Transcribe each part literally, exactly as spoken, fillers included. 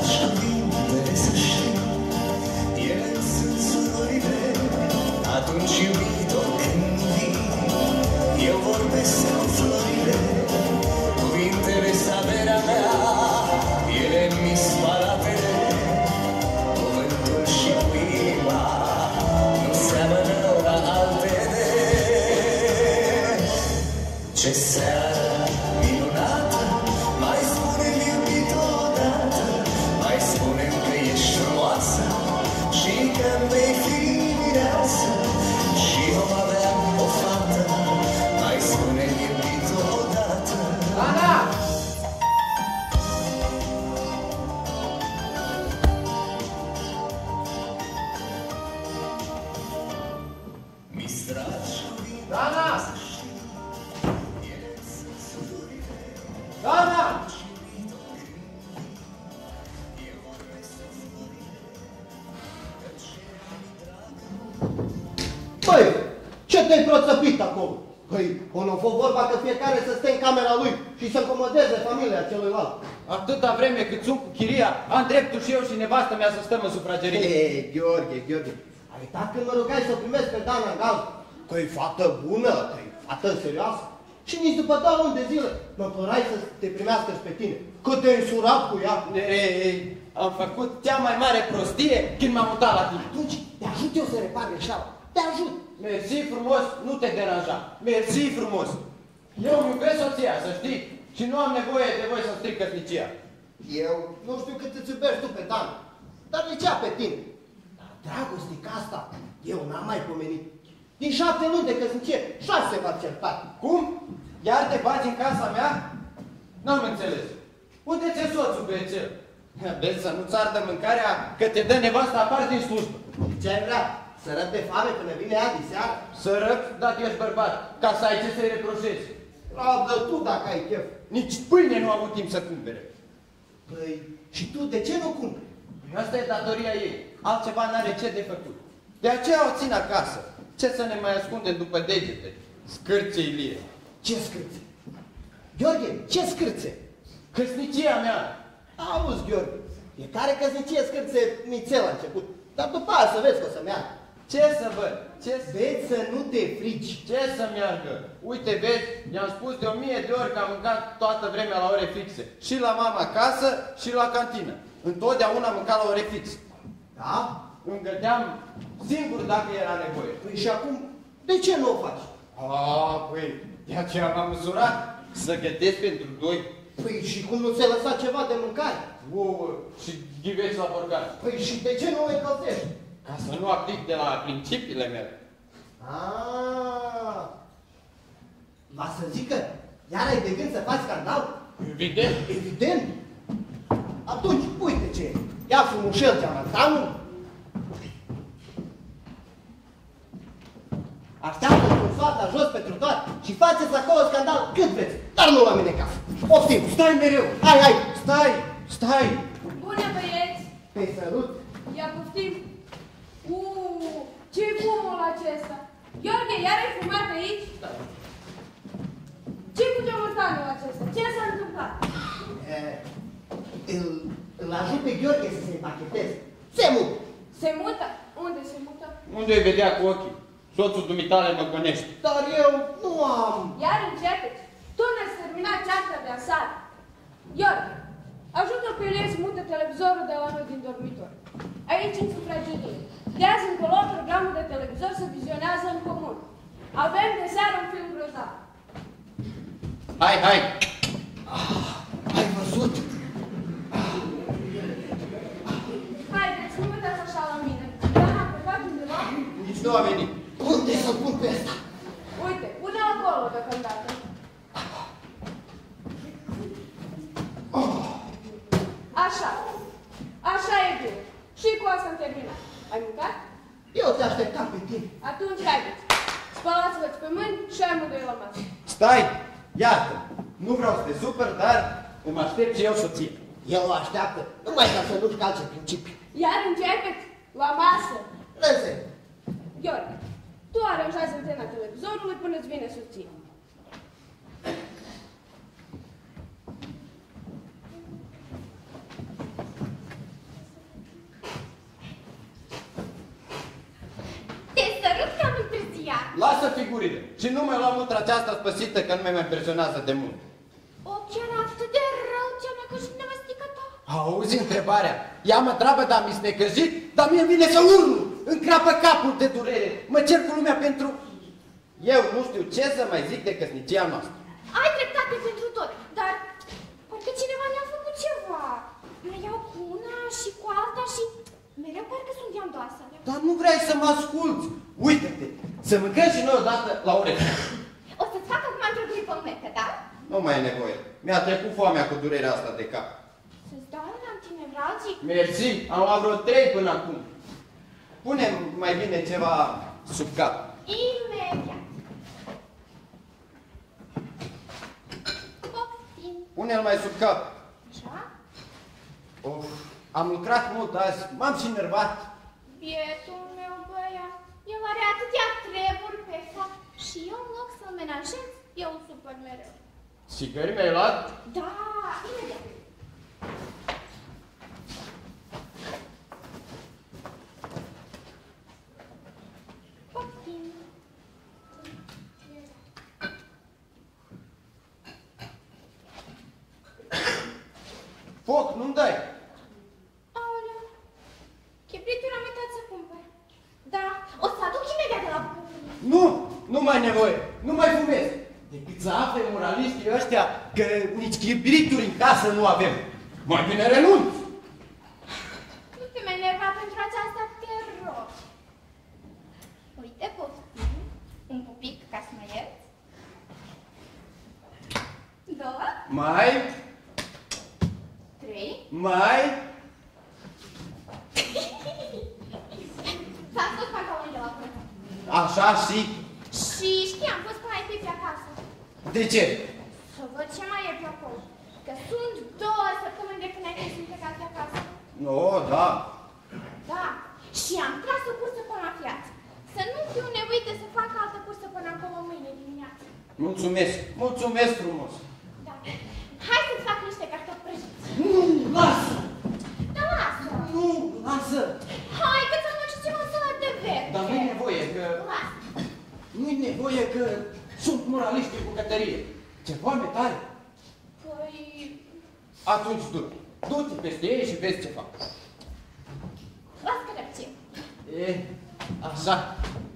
dragi cuvinte să știi, ele sunt surorile. Atunci, iubito, când vii, eu vorbesc cu florile. Cuvintele saberea mea, ele mi spală apele. Cuvântul și inima nu seamănă la altele. Ce seară minunată, mai spune-mi iubito odată, mai spune-mi că ești frumoasă și că-mi vei fi mireasă și vom avea o fată, mai spune-mi iubito odată. Ana! Mi-ți tragi cuvinte Ana! să știi, ele sunt surorile. Ana! Băi, ce te-ai proțăpit acolo? Păi, până a fost vorba că fiecare să stea în camera lui și să încomodeze familia celuilalt. Atâta vreme cât sunt cu chiria, am dreptul și eu și nevastă mea să stăm în sufragerie. Ei, Gheorghe, Gheorghe, ai uitat când mă rugai să primesc pe Dana în gaz? Că-i fată bună, că-i fată serioasă. Și nici după două luni de zile mă părai să te primească și pe tine. Că te-ai însurat cu ea. Ei, ei, am făcut cea mai mare prostie când m-am mutat la tine. Atunci te ajut eu să repar greșeala. Te ajut. Mersi frumos, nu te deranja. Mersi frumos. Eu îmi iubesc soția, să știi, și nu am nevoie de voi să stric căsnicia. Eu nu știu cât îți iubești tu pe Dan, dar nici ea pe tine. Dar dragoste ca asta, eu n-am mai pomenit. Din șapte luni de căsnicie, șase v-ar certa. Cum? Iar te bați în casa mea? N-am înțeles. Unde ți-e soțul pe cel? Vezi să nu-ți ardă mâncarea, că te dă nevasta afară din slujbă. Ce ai vrea? Să răb de foame până vine ea de seară? Să răb dacă ești bărbat, ca să ai ce să-i reproșezi. Rabdă tu dacă ai chef. Nici pâine nu am avut timp să cumpere. Păi, și tu de ce nu cumperi? Asta e datoria ei. Altceva n-are ce de făcut. De aceea o țin acasă. Ce să ne mai ascundem după degete? Scârțe, Ilie. Ce scârțe? Gheorghe, ce scârțe? Căsnicia mea. Auzi, Gheorghe, fiecare căsnicie scârțe nițel la început. Dar după aia să vezi că o să meargă. Ce să văd? Ce să... Vezi să nu te frici. Ce să meargă? Uite, vezi, i-am spus de o mie de ori că am mâncat toată vremea la ore fixe. Și la mama acasă și la cantină. Întotdeauna am mâncat la ore fixe. Da? Îmi găteam singur dacă era nevoie. Păi și acum, de ce nu o faci? Ah, păi, de aceea m-am măsurat să gătesc pentru doi. Păi și cum nu ți-ai lăsat ceva de mâncare? Ouă și ghiveți la borcan. Păi și de ce nu o încălzești? Ca să nu aplic de la principiile mele. Aaaa! Va să zic că iar ai de gând să faci scandal? Evident. Evident! Atunci, uite ce e. Ia frumușel geamantanul. Așteaptă-ți cu soata jos pentru toate și faceți acolo scandal cât vreți, dar nu la mine în casă. Poftim, stai mereu! Hai, hai! Stai, stai! Bună, băieți! Te sărut! Ia poftim! Uuu, ce-i fumul acesta? Gheorghe, iar ai fumat aici? Da. Ce-i cu geamătanul acesta? Ce s-a întâmplat? E, îl, îl ajut pe Gheorghe să se împacheteze. Se mută! Se mută? Unde se mută? Unde îi vedea cu ochii? Soțul dumitale mă gănește. Dar eu nu am... Iar începeți! Tu ne-ați terminat cearta de aseară. Gheorghe, ajută-l pe Ilie să mută televizorul de la noi din dormitor. Aici, în sufragerie. De azi încolo, programul de televizor se vizionează în comun. Avem de seară un film grozav. Hai, hai! Ah, ai văzut? Haideți, nu uitați așa la mine. Dar n-am plecat undeva? Nici nu a venit. Unde să pun pe asta? Uite, pune-l acolo deocamdată. Așa. Așa e bine. Și cu asta am terminat. Ai mâncat? Eu te așteptam pe tine. Atunci haideți. Spălați-vă pe mâini și amândoi la masă. Stai! Iată! Nu vreau să te supăr, dar îmi aștept și eu soție. El o așteaptă, numai ca să nu-și calce principii. Iar începeți la masă. Lăsă! Gheorghe, tu aranjează antena televizorului până îți vine soția. gurile. Și nu mai luam mutra aceasta spăsită că nu mai mai impresionează de mult. O, chiar atât de rău ți-a necăjit nevăstică ta? Auzi întrebarea. Ea mă întreabă, dar mi-s necăjit, dar mie vine să urlu. Îmi crapă capul de durere. Mă cer cu lumea pentru... Eu nu știu ce să mai zic de căsnicia noastră. Ai dreptate pentru tot, dar parcă cineva ne-a făcut ceva. Mă iau cu una și cu alta și mereu parcă sunt iandoasă. Dar nu vrei să mă asculți. Uită-te, să mâncăm și noi odată la ureche. O să-ți fac acum într-o gripă umetă, da? Nu mai e nevoie. Mi-a trecut foamea cu durerea asta de cap. Să-ți dau un antinevralgic? Mersi, am luat vreo trei până acum. Pune mai bine ceva sub cap. Imediat. Poftim. Pune-l mai sub cap. Așa? Of, am lucrat mult azi, m-am și nervat. Bietul meu băiat, el are atâtea treburi pe fapt și eu în loc să-l menajez, eu îl supăr mereu. Țigări mi-ai luat? Da, imediat. Poftim. Foc, nu-mi dai. Aoleu, chibrituri am uitat să cumpăr. Da, o să aduc imediat de la bucătărie. Nu, nu mai nevoie, nu mai fumez. Decât să afle moraliștii ăștia că nici chibrituri în casă nu avem. Mai bine renunț. Nu te mai enerva pentru aceasta, te rog. Uite, poftim, un pupic ca să mă ierți. Două, Mai, trei. mai... S-a scos pantalonii de la curățat. Așa și... Și știam, fost că ai pe pe acasă. De ce? Să văd ce mai e pe acolo. Că sunt două săptămâni de când ai fost plecat de acasă. No, da. Da, și am tras o cursă până la piață. Să nu fiu nevoită să fac altă cursă până acolo mâine dimineață. Mulțumesc, mulțumesc frumos. Da. Hai să-ți fac niște cartofi prăjiți. Nu, lasă! Da, lasă! Nu, lasă! Hai că ți-am luat și ceva salată de verde. Dar nu-i nevoie că... Lasă. Nu-i nevoie că sunt moraliști în bucătărie. Ce foame tare. Păi... Atunci du-te. Du-te peste ei și vezi ce fac. Las că răpție. E, așa.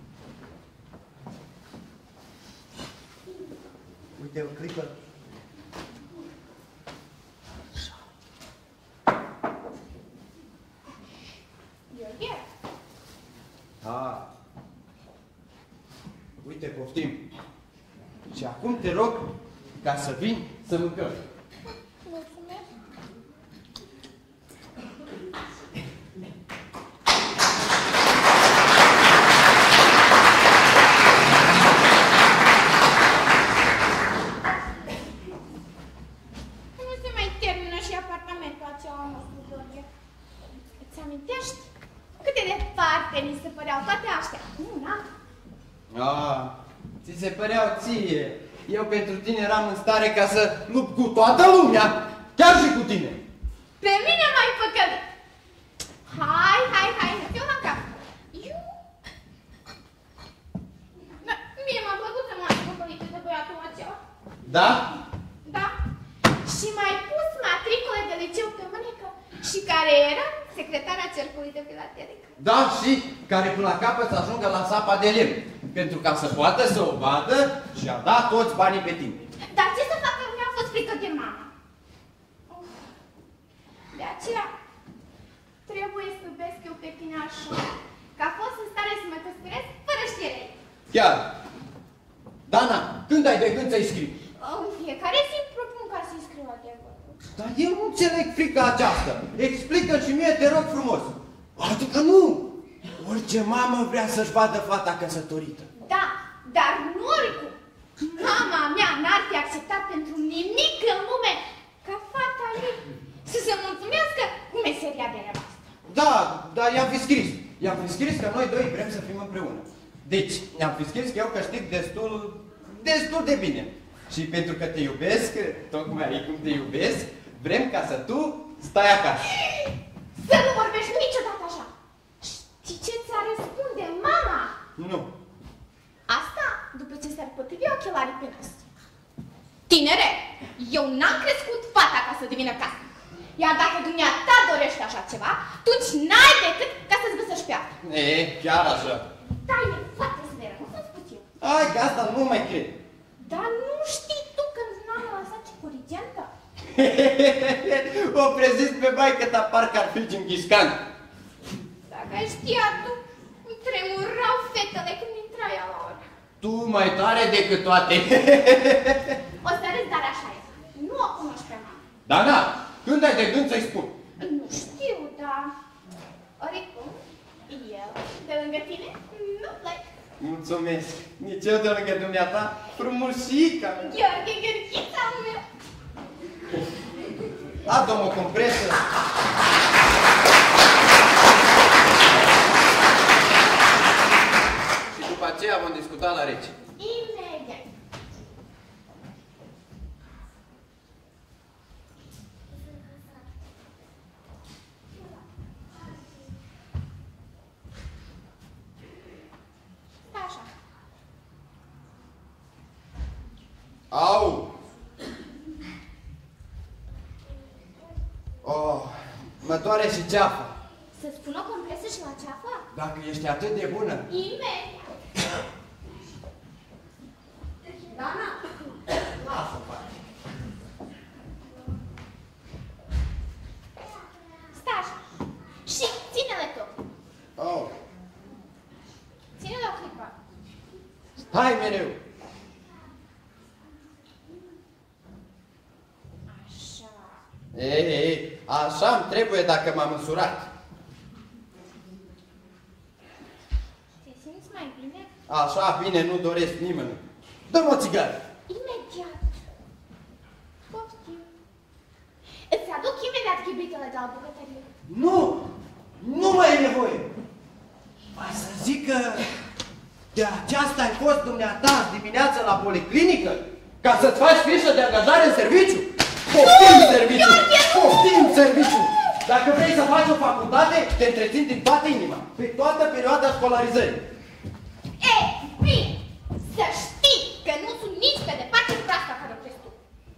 Uite, o clipă. Gheorghe? Da. Uite, poftim. Și acum te rog ca să vin să mâncăm. Mulțumesc. Nu se mai termină și apartamentul acela nostru, Gheorghe. Îți amintești cât de departe mi se păreau toate astea? Una. Ah, ți se păreau ție. Eu pentru tine eram în stare ca să lupt cu toată lumea, chiar și cu tine. Pe mine m-ai păcălit. Hai, hai, hai, să fiu la cap. Eu? Da, mie m-a plăcut să mă am păcălit de băiatul acela. Da? Da. Și m-ai pus matricule de liceu pe mânecă și care era secretarea cercului de filatelică. Da, și care până la capăt să ajungă la sapa de lemn, pentru ca să poată să o vadă și a dat toți banii pe tine. Dar ce să fac că mi-a fost frică de mama? Uf. De aceea trebuie să iubesc eu pe tine așa, că a fost în stare să mă căsătoresc fără știere. Chiar. Dana, când ai de gând să-i scrii? În fiecare zi îmi propun ca să-i scriu adevărul. Dar eu nu înțeleg frica aceasta. Explică și mie, te rog frumos. Adică nu! Orice mamă vrea să-și vadă fata căsătorită. Da, dar nu oricum. Mama mea n-ar fi acceptat pentru nimic în lume ca fata ei să se mulțumească cu meseria de nevastă. Da, dar i-am fi scris. I-am fi scris că noi doi vrem să fim împreună. Deci, i-am fi scris că eu câștig destul, destul de bine. Și pentru că te iubesc, tocmai cum te iubesc, vrem ca să tu stai acasă. Să nu vorbești niciodată așa. Știi ce ți-a răspunde mama? Nu. Asta după ceva, atunci n-ai decât ca să-ți găsești pe alta. E, chiar așa. Dar e foarte severă, nu să-ți spun eu. Hai, că asta nu mai cred. Dar nu știi tu că n-am lăsat ce corigentă? O prezint pe maică ta, parcă ar fi ginghiscan. Dacă ai știa tu, îmi tremurau fetele când intra ea la ora. Tu mai tare decât toate. O să râzi, dar așa e. Nu o cunoști pe mama. Da, da, când ai de gând să-i spun? Nu știu, dar... Oricum, eu, de lângă tine, nu plec. Mulțumesc. Nici eu de lângă dumneata, frumușica mea. Gheorghe, Gheorghița mea. Adu-mă o compresă. Și după aceea vom discuta la rece. Imediat. Așa. Au! Oh, mă doare și ceafa. Să-ți pun o compresă și la ceafă? Dacă ești atât de bună. Imediat. Dana, lasă-o, face. Stai așa. Și ține-le tu. Oh. Ține-le o clipă. Hai mereu. Așa. Ei, ei, așa-mi trebuie dacă m-am însurat. Te simți mai bine? Așa bine nu doresc nimeni. Dă-mi o țigară. Imediat. Poftim. Îți aduc imediat chibritele de la bucătărie. Nu! Nu mai e nevoie! Mai să zic că de aceasta ai fost dumneata dimineața la policlinică? Ca să-ți faci fișă de angajare în serviciu? Poftim serviciu! Poftim serviciu! Dacă vrei să faci o facultate, te întrețin din toată inima, pe toată perioada școlarizării. E, bine, să știi că nu sunt nici pe departe proasta care o crezi tu.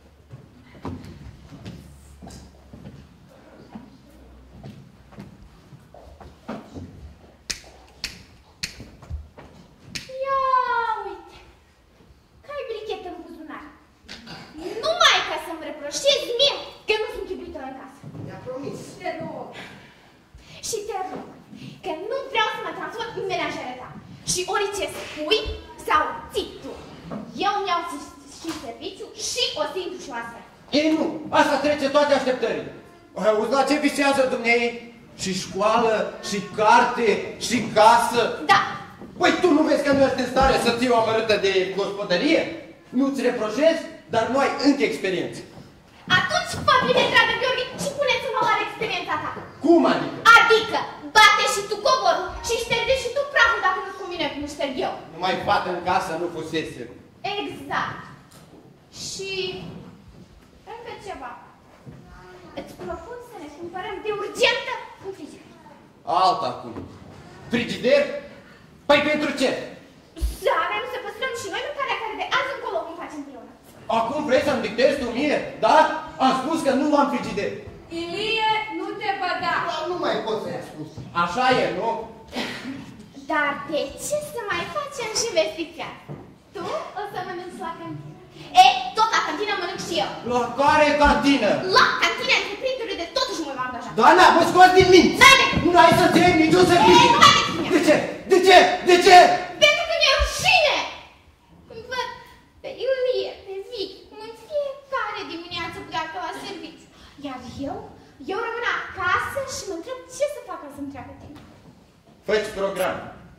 Ia uite, că ai brichetă în buzunar. Numai ca să-mi reproșezi mie că nu sunt chibritele în casă. Mi-a promis. Te rog. Și te rog că nu vreau să mă transform în menajeră ta. Și orice spui sau ții tu. Eu îmi iau și serviciu și o să intru și o asta. Ei nu, asta trece toate așteptările. Auzi la ce visează dumnei? Și școală, și carte, și casă. Da. Păi tu nu vezi că nu ești în stare să ții o amărâtă de gospodărie? Nu-ți reproșezi, dar nu ai încă experiență. Atunci fă bine, dragă Gheorghe, și puneți-mă la experiența ta. Cum adică? Adică, bate și tu coborul și șterge și tu praful dacă nu-ți convine cum șterg eu. Numai fată în casă nu fusese. Exact. Și încă ceva. Îți propun să ne cumpărăm de urgentă un frigider. Alta acum. Frigider? Păi pentru ce? Să avem să păstrăm și noi mâncarea care de azi încolo cum facem împreună. Acum vrei să-mi dictezi tu mie? Da? Am spus că nu am frigider. Ilie, nu te băga! Nu mai pot să-i spus. Așa e, nu? Dar de ce să mai facem și investiția? Tu o să mănânci la cantină. E, tot la cantină mănânc și eu. La care cantină? La cantina întreprinderii de totuși mă va angaja. Doamna, mă scoți din minți! N-ai decât. Nu ai să-ți iei niciun serviciu! Ei, nu mai decât mine. De ce? De ce? De ce? Pentru că mi-e rușine! Când văd pe Iulie, pe Vic, cum în fiecare dimineață pleacă la serviciu. Iar eu, eu rămân acasă și mă întreb ce să fac ca să-mi treacă timp. Fă-ți program.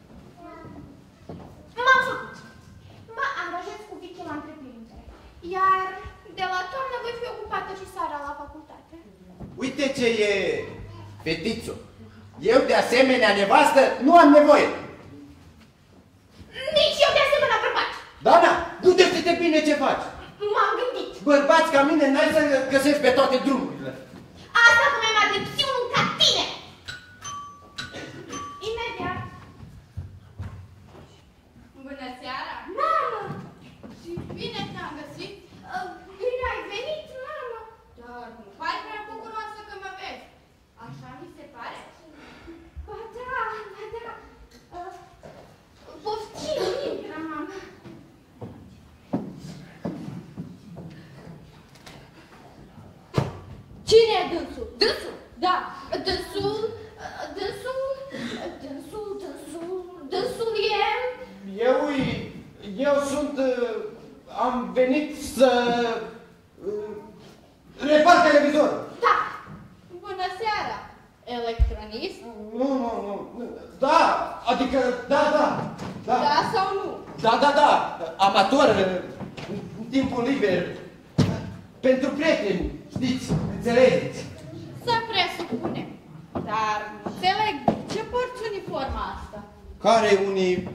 M-am făcut. Mă angajez cu Vicky la întreprindere. Iar de la toamnă voi fi ocupată și seara la facultate. Uite ce e, fetițo. Eu de asemenea nevastă nu am nevoie. Nici eu de asemenea bărbat. Doamna, gândește-te bine ce faci. M-am gândit. Bărbați ca mine n-ai să găsești pe toate drumurile. Asta cum mai mare decât unul ca tine. Imediat. Bună seara! Mamă! Și bine te-am găsit. Uh, Bine ai venit, mamă. Dar nu pari prea bucuroasă că mă vezi. Așa mi se pare? Ba da, ba da. Uh, Poftim, Mira, mama. Cine e dânsul? Dânsul? Da. Dânsul, dânsul, dânsul, dânsul, dânsul e... Eu, eu sunt, am venit să repar televizorul. Da. Bună seara, electronist. Nu, nu, nu, da, adică, da, da, da. Da sau nu? Da, da, da, amator, în timpul liber, pentru prieteni, știți, înțelegeți. Să presupunem. Dar nu înțeleg ce porți uniforma asta. Care unii...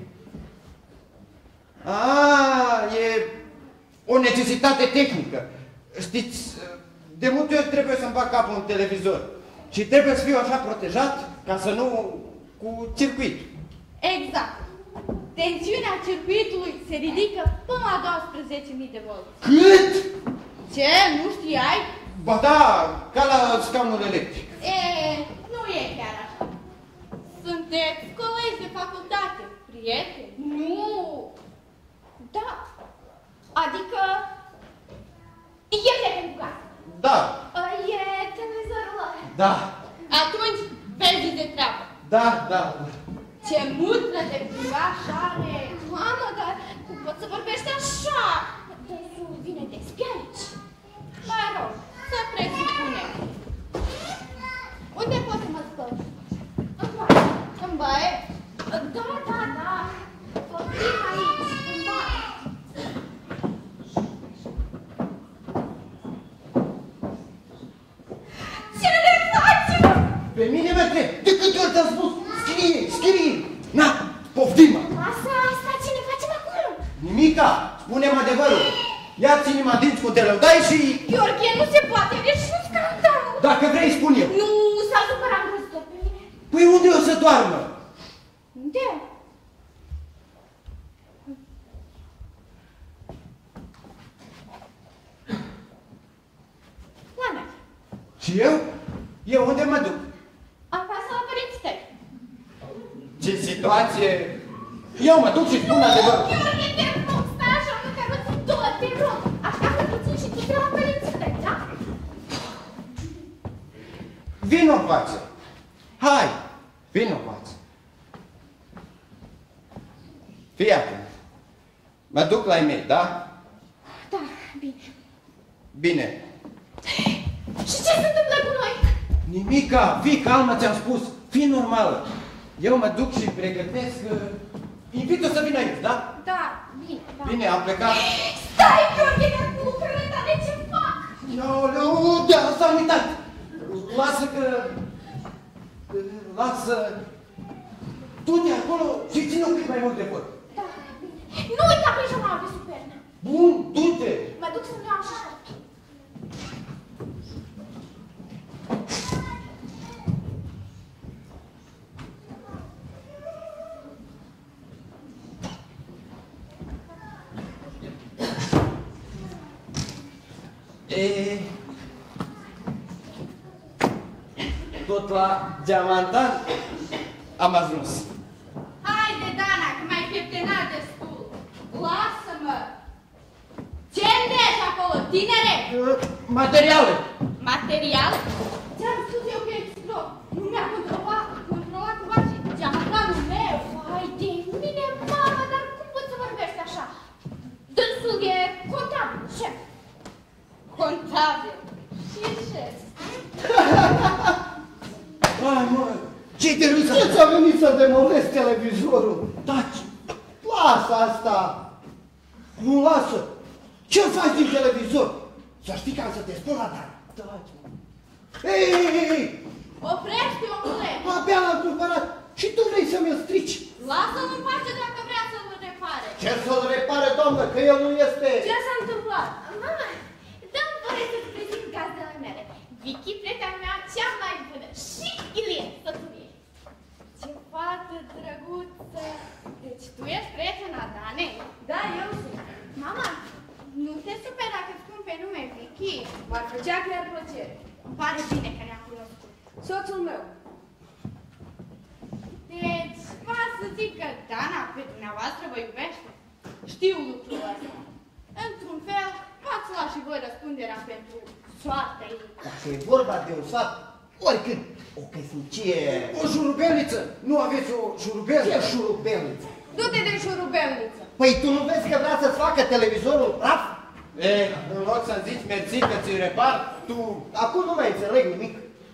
A, e o necesitate tehnică. Știți, de multe ori trebuie să-mi bag capul în televizor. Și trebuie să fiu așa protejat ca să nu... cu circuit. Exact. Tensiunea circuitului se ridică până la douăsprezece mii de volți. Cât? Ce? Nu știai? Ba da, ca la scaunul electric. E, nu e chiar așa. Sunteți colegi de facultate, prieteni? Nu. Da. Adică... E prieten cu casă. Da, E televizorul ăla. da, Atunci, vezi de treabă. da, da. Ce mutră de buraș are! Mamă, dar cum poți să vorbești așa? Dânsul vine de spiaici. Mă rog, să presupunem. Unde pot să mă spăl? În baie. În baie? Da, da, da. Poftim aici, în baie. Ce ne faci? Pe mine mă întreb, de câte ori ți-am spus, scrie, scrie. Na, poftim-mă. Asta, asta, ce ne facem acolo? Nimica, spune-mi adevărul. Ia ține-mă dinți cu teleudai și... Gheorghe, nu se poate, deci nu scandal. Dacă vrei, spun eu. Nu, s-a supărat îngrozitor pe mine. Păi unde o să doarmă? Unde? La mea. Și eu? Eu unde mă duc? Acasă la părinții tăi. Ce situație? Eu mă duc și spun adevărul. Gheorghe, te rog, stai așa, nu te arăți tot, te rog. Așteaptă puțin și tu te la părinții tăi, da? Vino în față. Hai, vino în față. Fii atent. Mă duc la ei mei, da? Da, bine. Bine. Și ce se întâmplă cu noi? Nimica, fii calmă, ți-am spus. Fii normală. Eu mă duc și pregătesc... Uh, invit-o să vină aici, da? Da, bine, da. Bine, am plecat. Stai, Gheorghe, dar cu lucrurile tale ce fac? Ioleu, de asta am uitat. Lasă că... Lasă... Du-te acolo și ține-o cât mai mult de vot. Da, bine. Nu uita pijama de supernă. Bun, du-te. Mă duc să-mi iau și șapte. E... Tot la Geamantan am ajuns. Haide, Dana, că m-ai pieptenat destul. Lasă-mă! Ce îndeși acolo, tinere? Materiale. Material? Ți-am spus eu că explod. Nu mi-a controlat, controlat cumva și geamantanul meu. Vai de mine, mamă, dar cum poți să vorbești așa? Dânsul e contabil, șef. Contabil. Și șef. Ai, mă, ce-i de râs? Ce ți-a venit să demolezi televizorul? Taci. Lasă asta! Nu lasă! Ce faci din televizor? Să știi că am să te spun la dar. Taci, mă. Ei, ei, ei, ei! Oprește, omule! Abia l-am cumpărat și tu vrei să mi-l strici. Lasă-l în pace dacă vrea să-l repare. Ce să-l repare, doamnă, că el nu este... Ce s-a întâmplat? Mama, dă-mi voie să-ți prezint gazdele mele. Vicky, prietena mea cea mai bună. Și Ilie, soțul ei. Ce fată drăguță. Deci tu ești prietena Danei? Da, eu sunt. Mama, nu te superi dacă îți spun pe nume Vicky. M-ar plăcea că i-ar plăcere. Îmi pare bine că ne-am cunoscut. Soțul meu. zic că Dana pe dumneavoastră vă iubește. Știu lucrul ăsta. Într-un fel, v-ați luat și voi răspunderea pentru soarta ei. Dacă e vorba de un sat, oricând, o căsnicie... O șurubelniță! Nu aveți o șurubelniță? Ce șurubelniță? Du-te de șurubelniță! Păi tu nu vezi că vrea să-ți facă televizorul praf? E, în loc să-mi zici mersi că ți-i repar, tu... Acum nu mai înțeleg nimic.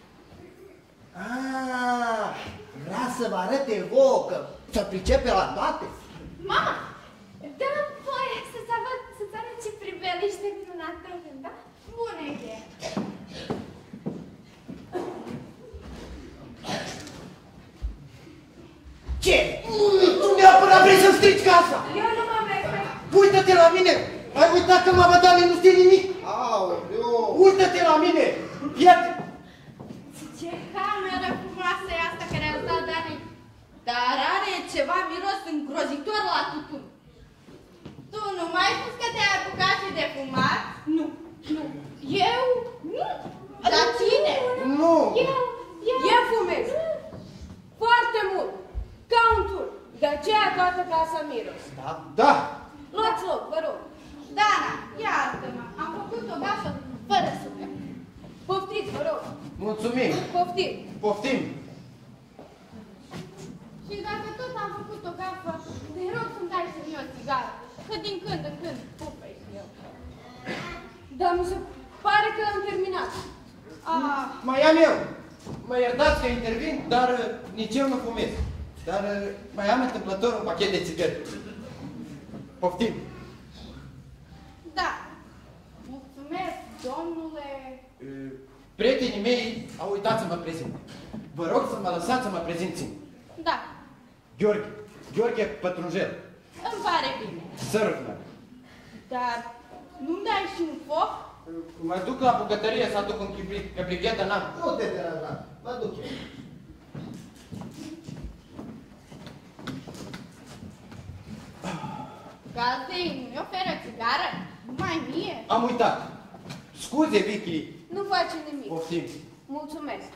Ah, vrea să vă arate vouă că se pricepe la toate? Mama, dă-mi voie să-ți arăt, să-ți arăt ce priveliște minunată, da? Bună idee. Ce? Tu neapărat vrei să strici casa? Eu nu mă amestec. Uită-te la mine! Ai uitat că mama Dani nu știe nimic? Aoleu! Uită-te la mine! Iată! Ce cameră frumoasă e asta care a dat Dani, dar are ceva miros îngrozitor la tutun. Tu nu mai ai spus că te-ai apucat și de fumat? Nu, nu. Eu? Nu. Dar cine? Nu! Eu, eu. Eu fumez. Foarte mult. Ca un tur. De aceea toată casa miros. Da? Da! Luați loc, vă rog. Dana, iartă-mă, am făcut o gafă fără suflet. Poftiți, vă rog. Mulțumim! Poftim. Poftim! Și dacă tot am făcut o gafă, te rog să-mi dai și mie o țigară, că din când în când pupăi și eu. Dar mi se pare că am terminat. Ah, Mai am eu! Mă iertați că intervin, dar uh, nici eu nu fumez. Dar uh, mai am întâmplător un pachet de țigări. Poftim! da. Mulțumesc, domnule. Uh, Prietenii mei au uitat să mă prezint. Vă rog să mă lăsați să mă prezint singur. Da, Gheorghe. Gheorghe Pătrunjel. îmi pare bine. Sărut-mă. Dar nu-mi dai și un foc? Uh, Mă duc la bucătărie să aduc un chibrit, că brichetă n-am. Nu te deranja, mă duc eu. Gazdei nu-mi oferă țigară? Numai mie? Am uitat. Scuze, Vicky. Nu face nimic. Poftim. Mulțumesc.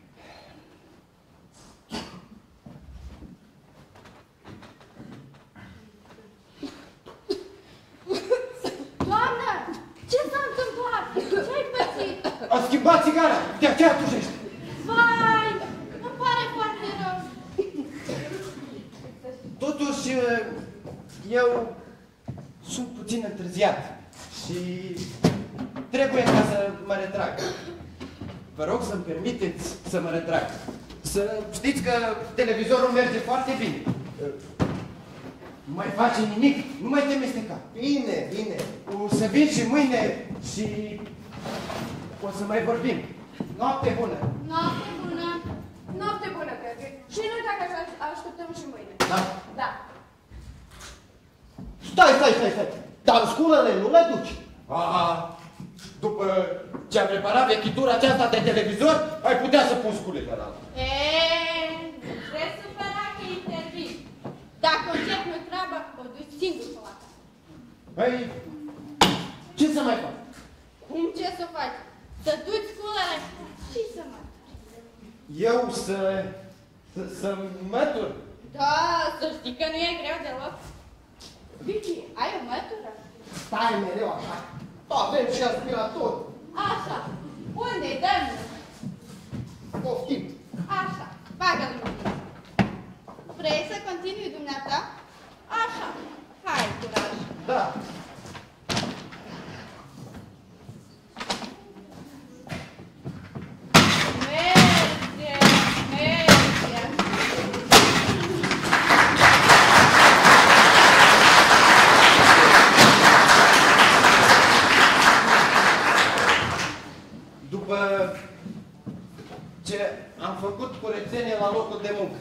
Doamnă, ce s-a întâmplat? Ce-ai pățit? A schimbat țigara, de aceea tușești. Vai, îmi pare foarte rău. Totuși, eu sunt puțin întârziat și trebuie ca să mă retrag. Vă rog să-mi permiteți să mă retrag. Să știți că televizorul merge foarte bine. Nu mai face nimic, nu mai te mesteca. Bine, bine. O să vin și mâine și o să mai vorbim. Noapte bună! Noapte bună. Noapte bună, Gheorghe. Și nu dacă să așteptăm și mâine. Da? Da. Stai, stai, stai, stai. Dar sculele nu le duci. A, după ce am reparat vechitura aceasta de televizor, ai putea să pun sculele la altă. Eee, te supăra că intervii. Dacă încep o treabă, o duci singur pe la. Păi, ce să mai fac? Cum ce să faci? Să duci sculele și să mă. Eu să... să, să mătur? Da, să știi că nu e greu deloc. Vicky, ai o mătură? Stai mereu așa. Avem și aspirator. Așa. Unde-i? Dă-mi. Poftim. Așa. Bagă-l în mine. Vrei să continui dumneata? Așa. Hai, curaj. Da. Merge, merge. După ce am făcut curățenie la locul de muncă,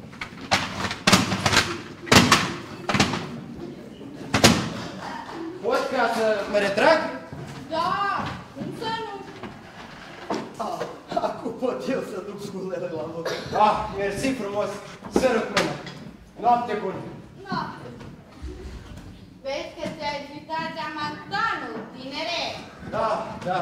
pot ca să mă retrag? Da, cum să nu? Ah, acum pot eu să duc sculele la loc. Ah, mersi frumos, sărut mâna. Noapte bună. Noapte. Vezi că ți-ai uitat geamantanul, tinere. Da, da.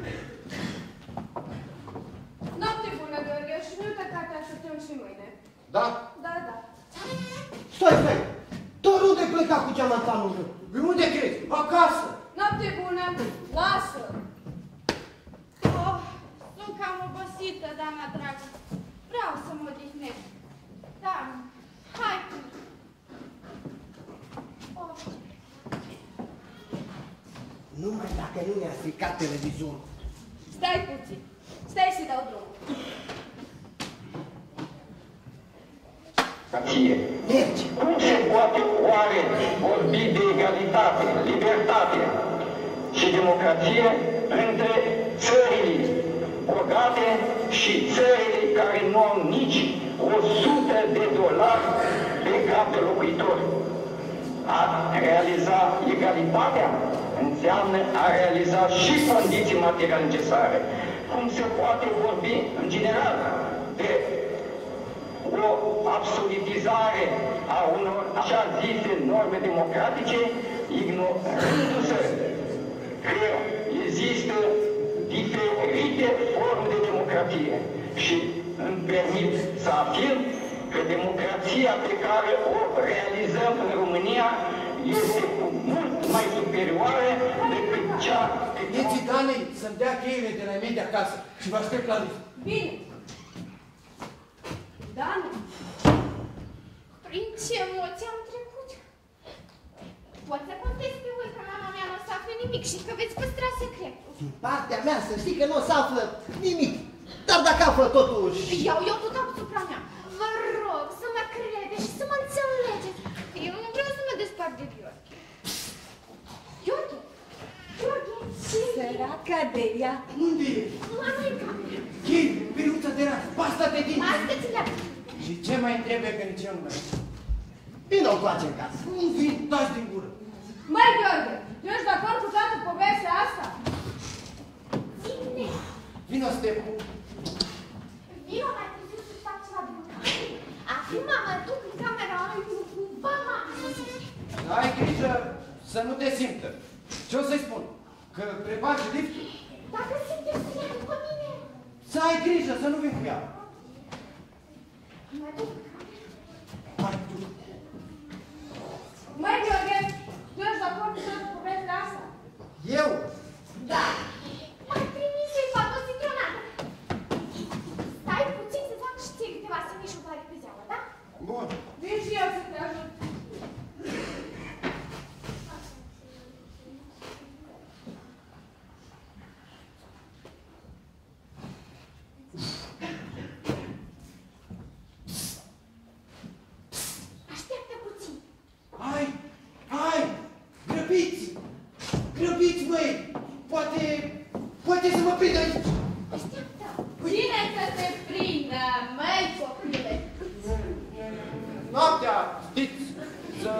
Noapte bună, Gheorghe. Și nu uita că te așteptăm și mâine. Da? Da, da. Stai, stai! Doar unde pleca cu geamantanul meu? Unde crezi? Acasă! Noapte bună! Lasă! Oh, sunt cam obosită, Dana dragă. Vreau să mă odihnesc. Dana, hai cu mine. Oh. Numai dacă nu ne-a stricat televizorul. Stai puțin. Stai să dau drumul. Mergi! Cum se poate oare vorbi de egalitate, libertate și democrație între țările bogate și țările care nu au nici o sută de dolari pe cap de locuitor? A realiza egalitatea înseamnă a realiza și condiții materiale necesare. Cum se poate vorbi în general de o absolutizare a unor așa zise norme democratice, ignorându-se că există diferite forme de democrație. Și îmi permit să afirm că democrația pe care o realizăm în România este cu mult mai superioară decât cea pe care... Ieții Danei să-mi dea cheile de la mine de acasă și vă aștept la lift. Bine. Dana. Prin ce emoții am trecut? Pot să contez pe voi că mama mea nu o să afle nimic și că veți păstra secretul. Din partea mea să știi că nu o să află nimic. Dar dacă află totuși... Iau eu tot asupra mea. Vă rog să mă credeți și să mă înțelegeți. Eu nu vreau să mă despart de Gheorghe. Gheorghe! Gheorghe! Săraca de ea. Unde e? Mama e cameră. Chei, peruța de ras, pasta de dinți. Astă-ți-le! Și ce mai trebuie că nici eu nu mai știu? Vino încoace în casă. Nu vin, dați din gură. Măi, Gheorghe, tu ești de acord cu toată povestea asta? Ține! Vino, Stepu. Vino mai târziu să-ți fac ceva de mâncare. Acum mă duc în camera lui cu mama. Ai grijă să nu te simtă. Ce o să-i spun? Că prepari liftul? Dacă sunteți să ia după mine. Să ai grijă să nu vin cu ea. Mă duc în cameră. Hai, tu. Măi, Gheorghe, tu ești de acord cu toată povestea asta? Eu? Da. M-ai trimis să-i fac o citronadă. Stai puțin să fac și ție câteva semișoare pe zeamă, da? Bun. Vin și eu să te ajut. Așteaptă puțin. Hai, hai, grăbiți, grăbiți, măi, poate, poate să mă prind aici. Așteaptă. Cine să te prindă, măi, copile? Noaptea, știți, să...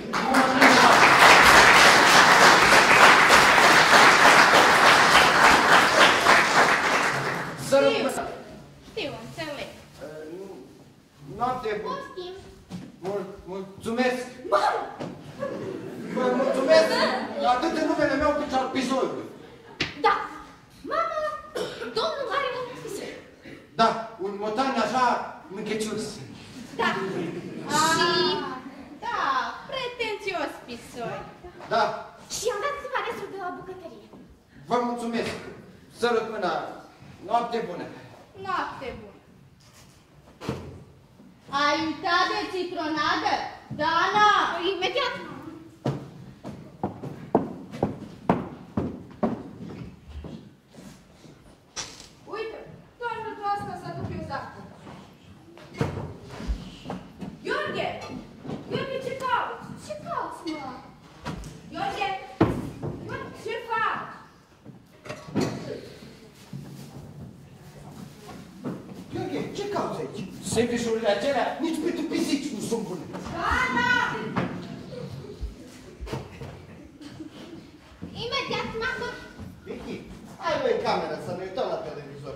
Să rămână. Știu, înțeleg. Noapte bună. Poftim. Mul mulțumesc. Mamă! Vă mulțumesc atât în numele meu cât al pizoiului. Da. Mama, domnul are un pisoi. Da, un motan așa mânchecios. Da. Și... Da, pretențios pisoi. Da, Și am dat câteva resturi de la bucătărie. vă mulțumesc. Sărut mâna. Noapte bună. Noapte bună. Ai uitat de citronadă? Dana! Imediat, mama. Uite, toarnă tu asta să aduc eu zacul. Gheorghe! Gheorghe, ce cauți? Ce cauți, mă? Gheorghe! Ce faci? Gheorghe, ce cauți aici? Sandvișurile acelea nici pentru pisici nu sunt bune. Dana! Imediat, mamă. Vicky, hai noi în cameră să ne uităm la televizor.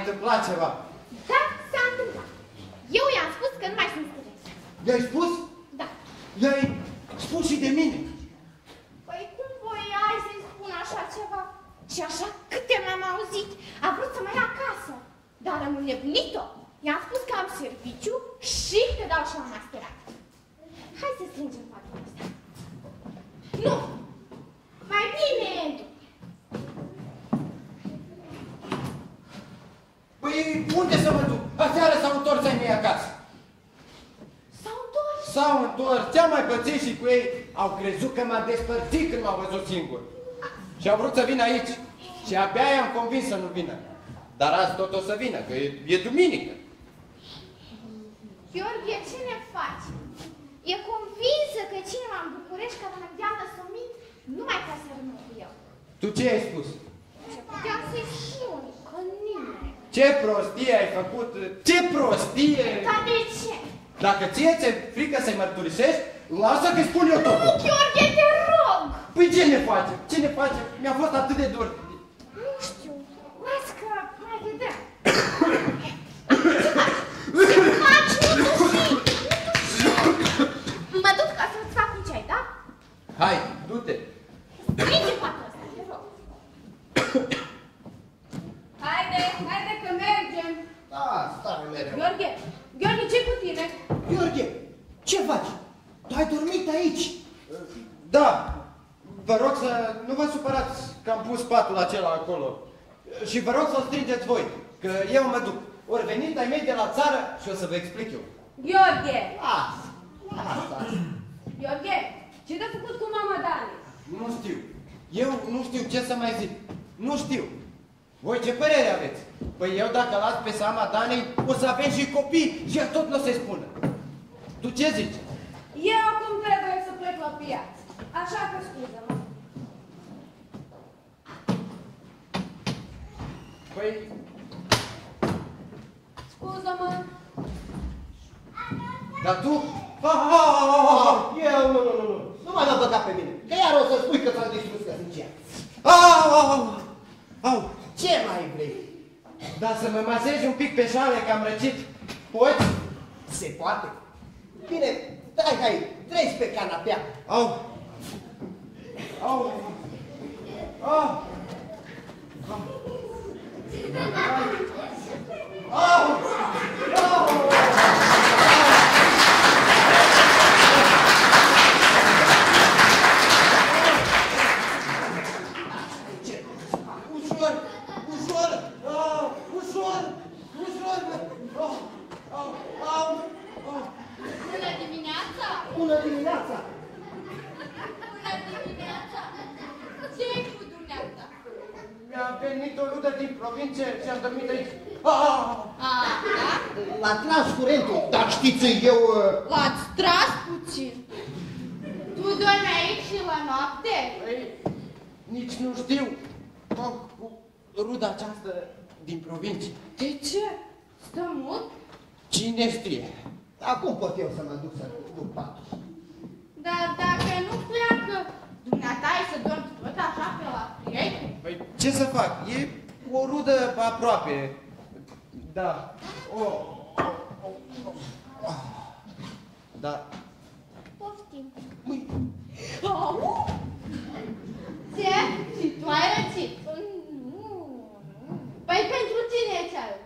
întâmplat ceva. Da, s-a întâmplat. Eu i-am spus că nu mai sunt studenți. I-ai spus? Da. I-ai spus și de mine. Păi cum voiai să-i spun așa ceva? Și așa câte m-am auzit, a vrut să mă ia acasă. Dar am înnebunit-o. I-am spus că am serviciu și că dau și la masterat. Hai să strângem faptul ăsta. Nu! Mai bine, Edu! Păi unde să mă duc? Aseară s-au întors ai mei acasă. S-au întors? S-au întors, ce-am mai pățit și cu ei? Au crezut că m-a despărțit când m-au văzut singur. Și au vrut să vină aici. Și abia i-am convins să nu vină. Dar azi tot o să vină, că e, e duminică. Gheorghe, ce ne faci? E convinsă că cineva în București care mă Diana Somin numai ca să rămân cu el. Tu ce ai spus? Ce puteam să-i spun? Că nimeni. Ce prostie ai făcut? Ce prostie! Dar de ce? Dacă ție ți-e frică să-i mărturisești, lasă că spun eu totul. Nu, Gheorghe, te rog! Păi ce ne face? Ce ne face? Mi-a fost atât de dur. Nu știu. Las că mai vedem. Mă duc ca să-ți fac un ceai, da? Hai, du-te. Strânge faptul ăsta, te rog. Haide, haide că mergem. Da, stai mereu. Gheorghe, Gheorghe, ce cu tine? Gheorghe, ce faci? Tu ai dormit aici? Da, vă rog să nu vă supărați că am pus patul acela acolo. Și vă rog să-l strângeți voi, că eu mă duc. Ori veniți ai mei de la țară și o să vă explic eu. Gheorghe! Lasă, lasă. Gheorghe, ce de făcut cu mama Dani? Nu știu. Eu nu știu ce să mai zic. Nu știu. Voi ce părere aveți? Păi eu dacă las pe seama Danei, o să avem și copii și ea tot nu o să-i spună. Tu ce zici? Eu acum trebuie să plec la piață. Așa că scuză-mă. Păi... Scuză-mă. Dar tu... Ah, ah, ah, ah. Eu, nu, nu, nu, nu. Nu mai mă băga pe mine. Că iar o să spui că ți-am distrus căsnicia. Au, au, au, au. Ce mai vrei? Dar să mă masezi un pic pe șale că am răcit. Poți? Se poate? Bine, dai, hai, treci pe canapea. Au. Au. Au. Au. Au. Ușor, ușor, au, ușor, ușor. Au, au, au, au. Bună dimineața! Bună dimineața! Bună dimineața! Ce-i cu dumneata? Mi-a venit o ludă din provincie și am dormit aici. Ah! A, da? L-a tras curentul, dar știți, eu... L-ați tras puțin. Tu dormi aici și la noapte? Ei, nici nu știu. Mă, cu ruda aceasta din provincie. De ce? Stă mult? Cine știe? Acum pot eu să mă duc să duc patul. Dar dacă nu pleacă, dumneata ai să dormi tot așa pe la prieteni? Păi, ce să fac? E o rudă aproape. Da. O, o, o, o. Da. Poftim. Ui. Au! Ce? Și tu ai răcit? Nu, nu. Păi pentru tine e ceaiul.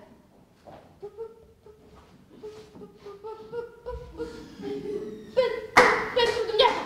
Pentru dumneata.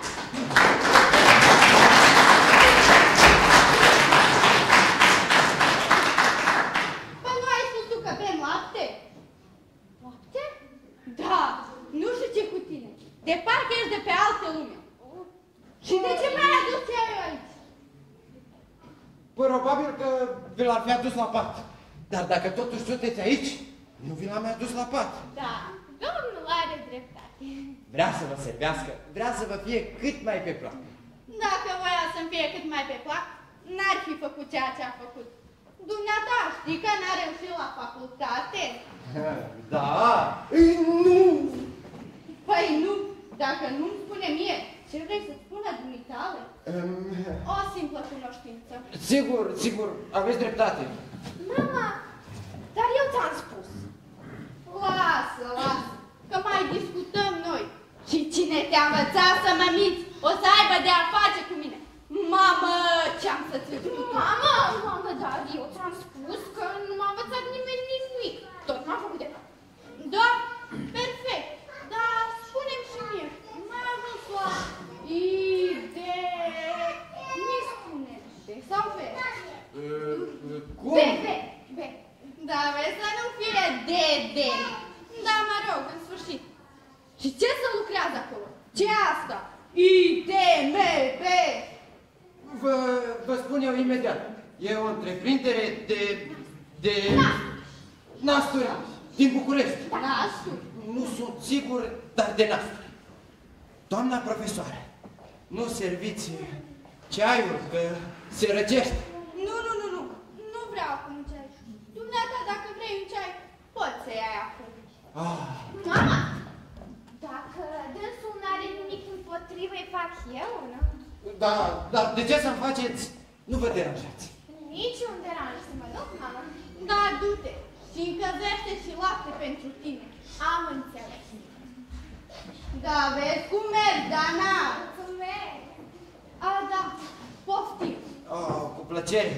Păi nu ai spus tu că bem lapte? Lapte? Da, nu știu ce cu tine. De parcă ești de pe altă lume. Și de ce mi-ai adus ceaiul aici? Probabil că vi l-ar fi adus la pat. Dar dacă totuși sunteți aici, nu vi l-am adus la pat. Da, domnul are dreptate. Vrea să vă servească, vrea să vă fie cât mai pe plac. Dacă voia să-mi fie cât mai pe plac, n-ar fi făcut ceea ce a făcut. Dumneata, știi că n-a reușit la facultate? Da? Ei, nu! Păi nu, dacă nu-mi spune mie, ce vrei să-ți spună dumitale? Um, O simplă cunoștință. sigur, sigur, aveți dreptate. Mama, dar eu te-a învățat să mă minți. O să aibă de a face cu mine. Mamă, ce-am să-ți spun? Mamă, mamă, dar eu ți-am spus că nu m-a învățat nimeni nimic. Tot m-am făcut de fapt. Da, perfect. Dar spune-mi și mie, mai ajuns la I, D, mi spune, D sau V? Cum? B, B, B. Da, vezi să nu fie D, D. Da, mă rog, în sfârșit. Și ce să lucrează acolo? Ce asta? I, D, M, B. Vă, vă spun eu imediat. E o întreprindere de... de... nasturi din București. Nasturi? Nu sunt sigur, dar de nasturi. Doamna profesoară, nu serviți ceaiul, că se răcește. Nu, nu, nu, nu. Nu vreau acum ceai. Dumneata, dacă vrei un ceai, poți să iei acum. Ah. Mama, dacă dânsul n-are nimic împotrivă, îi fac eu, nu? Da, dar de ce să-mi faceți? Nu vă deranjați. Niciun deranj să mă duc, mama. Da, du-te și încălzește și lapte pentru tine. Am înțeles. Da, vezi cum mergi, Dana? Cum mergi? A, da, poftim. Oh, cu plăcere.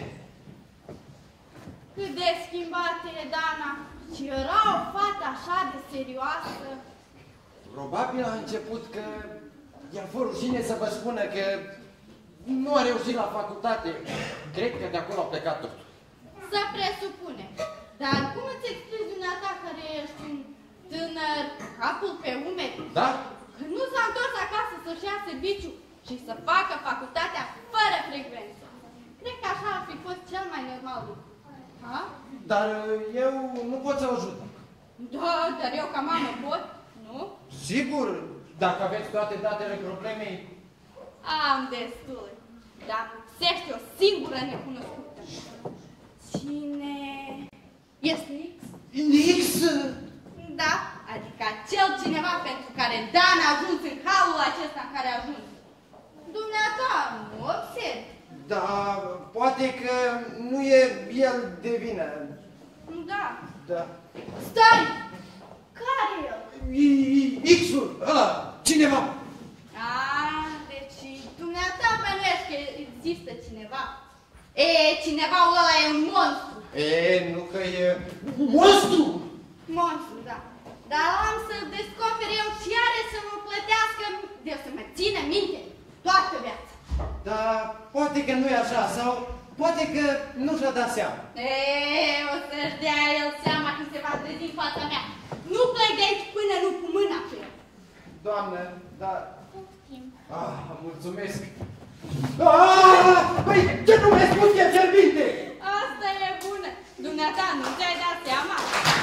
Cât de schimbată e Dana. Și era o fată așa de serioasă. Probabil a început că i-a fost rușine să vă spună că nu a reușit la facultate. Cred că de acolo a plecat tot. Să presupune. Dar cum îți explici dumneata care ești un tânăr, capul pe umeri? Da? Că nu s-a întors acasă să-și ia serviciu și să facă facultatea fără frecvență. Cred că așa ar fi fost cel mai normal lucru. Ha? Dar eu nu pot să o ajut. Da, dar eu ca mamă pot, nu? Sigur, dacă aveți toate datele problemei. Am destule, dar lipsește o singură necunoscută. Cine este X? X? Da, adică acel cineva pentru care Dan a ajuns în halul acesta în care a ajuns. Dumneata, nu observ. Da, poate că nu e el de vină. Da. Da. Stai! Care e el? X-ul, ăla, cineva. Ah, deci dumneata bănuiești că există cineva. E, cineva ăla e un monstru. E, nu că e monstru. Monstru, da. Dar am să-l descoper eu și are să mă plătească, de să mă țină minte toată viața. Dar poate că nu e așa, sau poate că nu și-a dat seama. E, o să-și dea el seama când se va trezi în fața mea. Nu plec de aici până nu cu mâna pe el. Doamnă, dar... Poftim. Ah, mulțumesc. Ah, păi, ce nu mi-ai spus că e fierbinte? Asta e bună. Dumneata, nu ți-ai dat seama?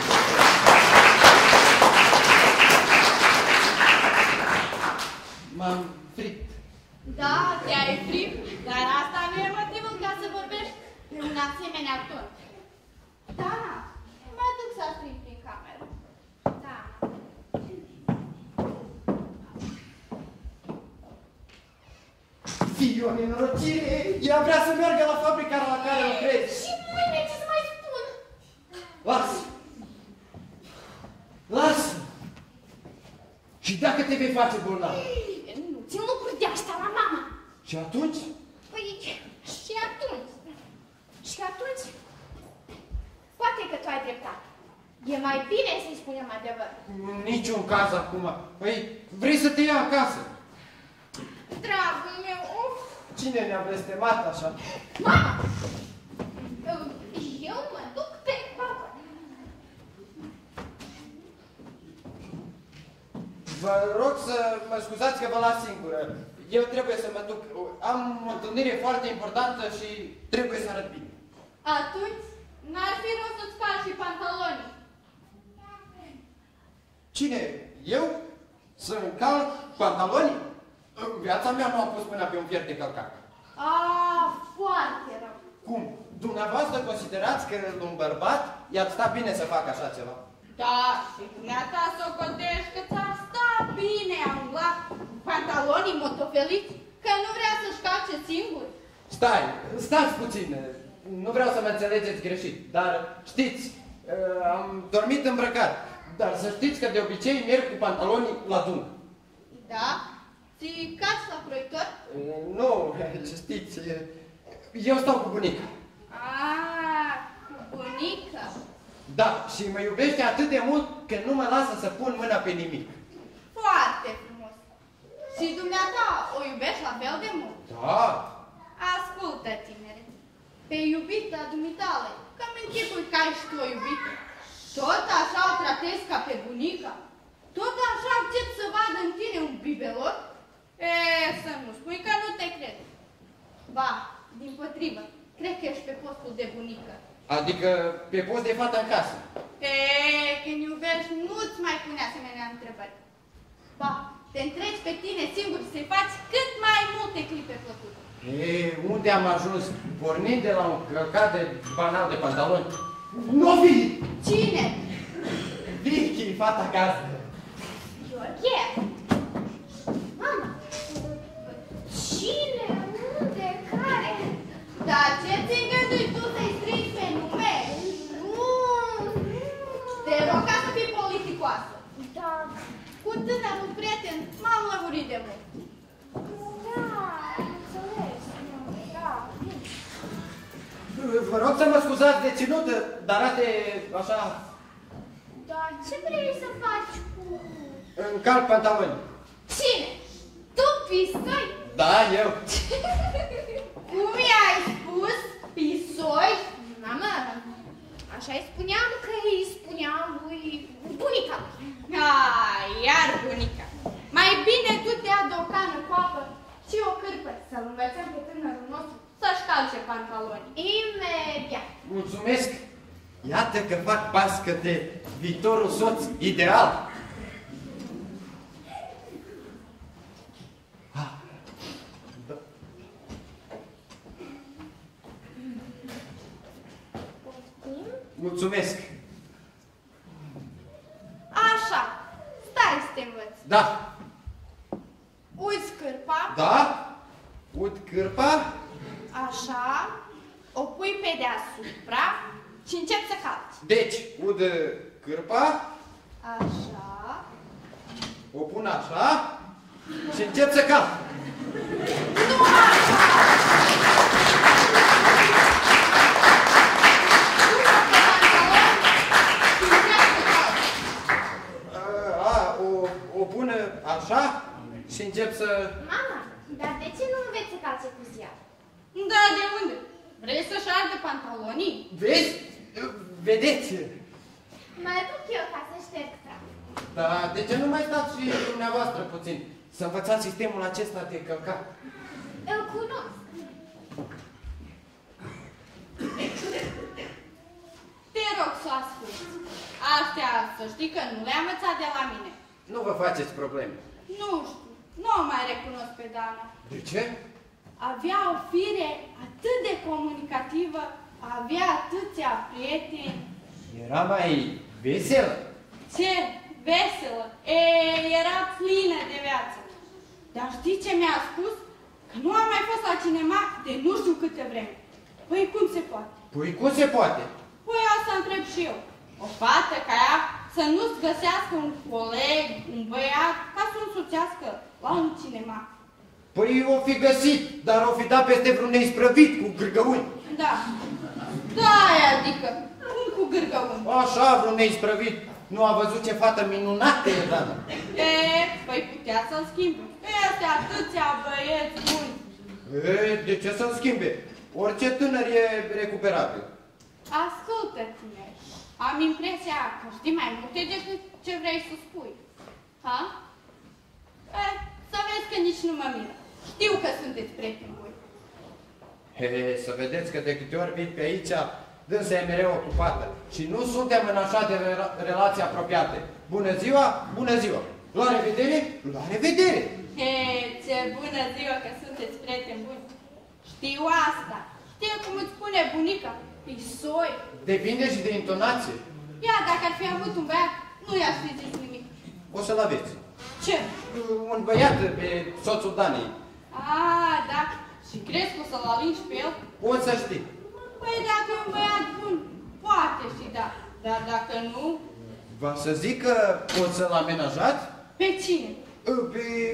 M-am fript. Da, te-ai fript, dar asta nu e motivul ca să vorbești pe un asemenea ton. Dana, mă duc să strig prin cameră. Da. Fii o nenorocire! Ea vrea să meargă la fabrica la care lucrezi. Și mâine ce să mai spun? Lasă! Lasă! Și dacă te vei face bolnav? Nu țin lucruri de asta la mama. Și atunci? Păi, și atunci. Și atunci, poate că tu ai dreptate. E mai bine să-i spunem adevăr. Niciun caz acum. Păi, vrei să te iau acasă? Dragul meu, uf! Cine ne-a blestemat așa? Mama! Eu mă duc pe balcon. Vă rog să mă scuzați că vă las singură. Eu trebuie să mă duc. Am o întâlnire foarte importantă și trebuie să arăt bine. Atunci, n-ar fi rost să-ți faci și pantalonii. Cine? Eu? Să încalc pantalonii? În viața mea nu am pus mâna pe un fier de călcat. Ah, foarte rău. Cum? Dumneavoastră considerați că un bărbat i-ar sta bine să facă așa ceva? Da, și dumneata socotești că ți-ar sta bine a umbla pantalonii motofeliți, că nu vrea să-și calce singur. Stai, stați puțin. Nu vreau să mă înțelegeți greșit, dar știți, am dormit îmbrăcat. Dar să știți că de obicei merg cu pantalonii la dun. Da? Ți cați la proiector? Nu, ce știți, eu stau cu bunica. Aaa, cu bunica. Da, și mă iubește atât de mult că nu mă lasă să pun mâna pe nimic. Foarte frumos. Și dumneata o iubești la fel de mult? Da. Ascultă, tinere. Pe iubita dumitale, cam închipui că ai și tu o iubită. Tot așa o tratezi ca pe bunica? Tot așa accept să vadă în tine un bibelot? E, să nu spui că nu te cred. Ba, dimpotrivă, cred că ești pe postul de bunică. Adică pe post de fată în casă. E, când iubești, nu-ți mai pune asemenea întrebări. Ba, te întrebi pe tine singur să-i faci cât mai multe clipe plăcute. E, unde am ajuns? Pornind de la un căcat de banal de pantaloni. Nu fi! Cine? Vicky, fata gazdă. Gheorghe! Mama! Cine? Unde? Care? Dar ce ți îngădui tu să-i strigi pe nume? Nu! Te rog ca să fii politicoasă. Da. Cu tânărul prieten m-am lămurit de mult. Da, înțeles. Da. Vă rog să mă scuzați de ținut, dar arate așa... Dar ce vrei să faci cu... Încalc pantaloni. Cine? Tu, pisoi? Da, eu. Cum i-ai spus? Pisoi? Mamă, așa îi spuneam că îi spuneam lui bunica. Ah, iar bunica. Mai bine du-te adu o cană cu apă și o cârpă să-l învățăm pe tânărul nostru să-și calce pantaloni. Imediat. Mulțumesc. Iată că fac pas către viitorul soț ideal. Ah. Da. Mulțumesc. Așa, stai să te învăț. Da. Uiți cârpa. Da. Ud cârpa. Așa, o pui pe deasupra și începi să calci. Deci, ud cârpa, Așa. o pun așa și încep să calc. Nu așa! Pune pe pantaloni și începi să calci. A, o, o pun așa și încep să... Mama, dar de ce nu înveți să calce cu ziar? Da, de unde? Vrei să-și ardă pantalonii? Vezi? Vedeți? Mă duc eu ca să șterg praf. Da, de ce nu mai stați și dumneavoastră puțin? Să învățați sistemul acesta de călcat. Îl cunosc. Te rog să o asculti. Astea, să știi că nu le-am învățat de la mine. Nu vă faceți probleme. Nu știu, nu o mai recunosc pe Dana. De ce? Avea o fire atât de comunicativă, avea atâția prieteni. Era mai veselă. Ce veselă! E, era plină de viață. Dar știi ce mi-a spus? Că nu a mai fost la cinema de nu știu câte vreme. Păi cum se poate? Păi cum se poate? Păi asta întreb și eu. O fată ca ea să nu-ți găsească un coleg, un băiat, ca să nu însuțească la un cinema. Păi o fi găsit, dar o fi dat peste vreun neisprăvit cu gârgăuni. Da. Da, adică, cum cu gârgăuni? Așa, vreun neisprăvit. Nu a văzut ce fată minunată e, Dana. E, păi putea să-l schimbe. Este atâția băieți buni. E, de ce să-l schimbe? Orice tânăr e recuperabil. Ascultă, tineri. Am impresia că știi mai multe decât ce vrei să spui. Ha? E, să vezi că nici nu mă miră. Știu că sunteți prieteni buni. He, să vedeți că de câte ori vin pe aici, dânsa e mereu ocupată. Și nu suntem în așa de rela relații apropiate. Bună ziua, bună ziua! La revedere, la revedere! He, ce bună ziua că sunteți prieteni buni. Știu asta. Știu cum îți spune bunica. Pisoi. Depinde și de intonație. Ia, dacă ar fi avut un băiat, nu i-aș fi zis nimic. O să-l aveți. Ce? Un băiat pe soțul Danei. Ah, da. Și crezi că o să-l alingi pe el? Poți să știi. Păi dacă e un băiat bun, poate și da. Dar dacă nu... Va să zic că poți să-l amenajați? Pe cine? Pe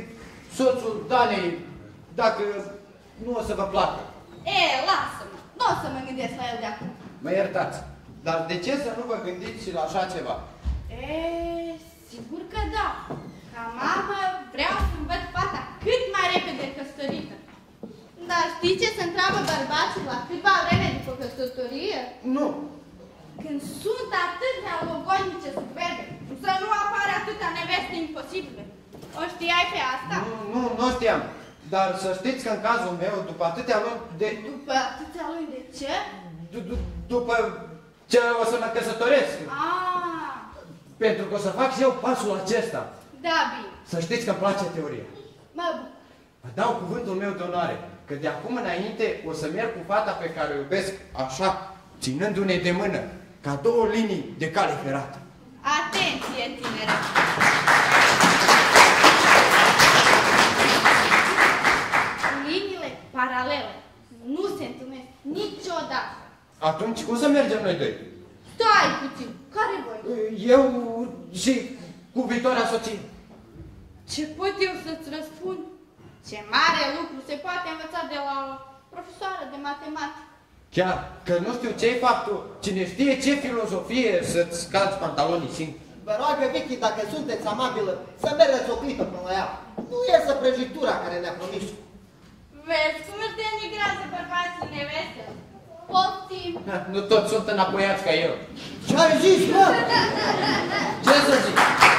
soțul Danei, dacă nu o să vă placă. E, lasă-mă. Nu o să mă gândesc la el de acum. Mă iertați, dar de ce să nu vă gândiți și la așa ceva? E, sigur că da. Ca mamă vreau să-mi văd fata cât mai repede căsătorită. Dar știi ce se întreabă bărbații la câtva vreme după căsătorie? Nu. Când sunt atâtea logoinice superbe, să nu apară atâtea neveste imposibile. O știai pe asta? Nu, nu, nu știam. Dar să știți că în cazul meu, după atâtea luni de... După atâtea luni de ce? După ce o să mă căsătoresc. Ah. Pentru că o să fac și eu pasul acesta. Da, bine. Să știți că îmi place teoria. Mă bucur. Vă dau cuvântul meu de onoare, că de acum înainte o să merg cu fata pe care o iubesc așa, ținându-ne de mână, ca două linii de cale ferată. Atenție, tinere! Liniile paralele nu se întâlnesc niciodată. Atunci cum să mergem noi doi? Stai puțin! Care voi? Eu și cu viitoarea soție. Ce pot eu să-ți răspund? Ce mare lucru se poate învăța de la o profesoară de matematică. Chiar că nu știu ce-i faptul, cine știe ce filozofie să-ți calci pantalonii singuri. Vă roagă, Vicky, dacă sunteți amabilă, să mergeți o clipă până la ea. Nu iesă prăjitura care ne-a promis. Vezi cum își denigrează bărbații neveste? Poftim! Nu toți sunt înapoiați ca eu. Ce ai zis, mă? Ce să zic?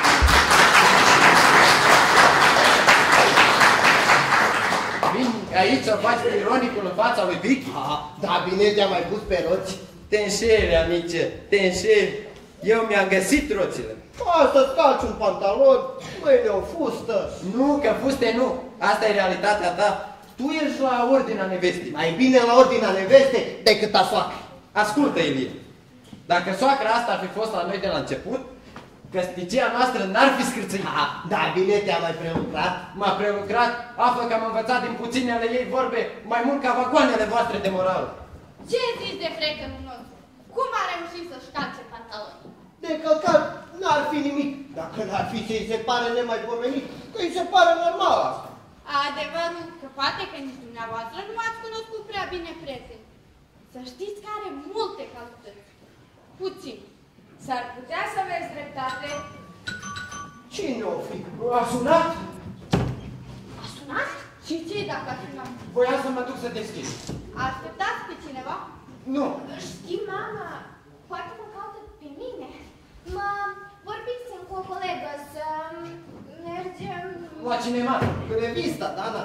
Vin aici să faci pe ironicul în fața lui Vicky? Ah, da, bine te-am mai pus pe roți. Te înșeli, amice, te înșeli. Eu mi-am găsit roțile. Să-ți calci un pantalon, mâine o fustă. Nu, că fuste nu. Asta e realitatea ta. Tu ești la ordinea nevestii. Mai bine la ordinea neveste decât a soacră. Ascultă, Ilie. Dacă soacra asta ar fi fost la noi de la început, căsnicia noastră n-ar fi scârțâit. Ah, da, bine te-a mai prelucrat. M-a prelucrat, află că am învățat din puținele ei vorbe mai mult ca vagoanele voastre de morală. Ce zici de frecă-nul nostru? Cum a reușit să-și calce pantaloni? De călcat n-ar fi nimic. Dacă n-ar fi ce-i se pare nemaipomenit, că îi se pare normal asta. Adevărul că poate că nici dumneavoastră nu ați cunoscut prea bine prieteni. Să știți că are multe calități. Puțin. S-ar putea să aveți dreptate. Cine o fi? A sunat? A sunat? Și ce dacă a sunat? Voia să mă duc să deschid. Așteptați pe cineva? Nu. Știi, mama, poate mă caută pe mine. Mă vorbisem cu o colegă să mergem... La cinema. Revista, Dana.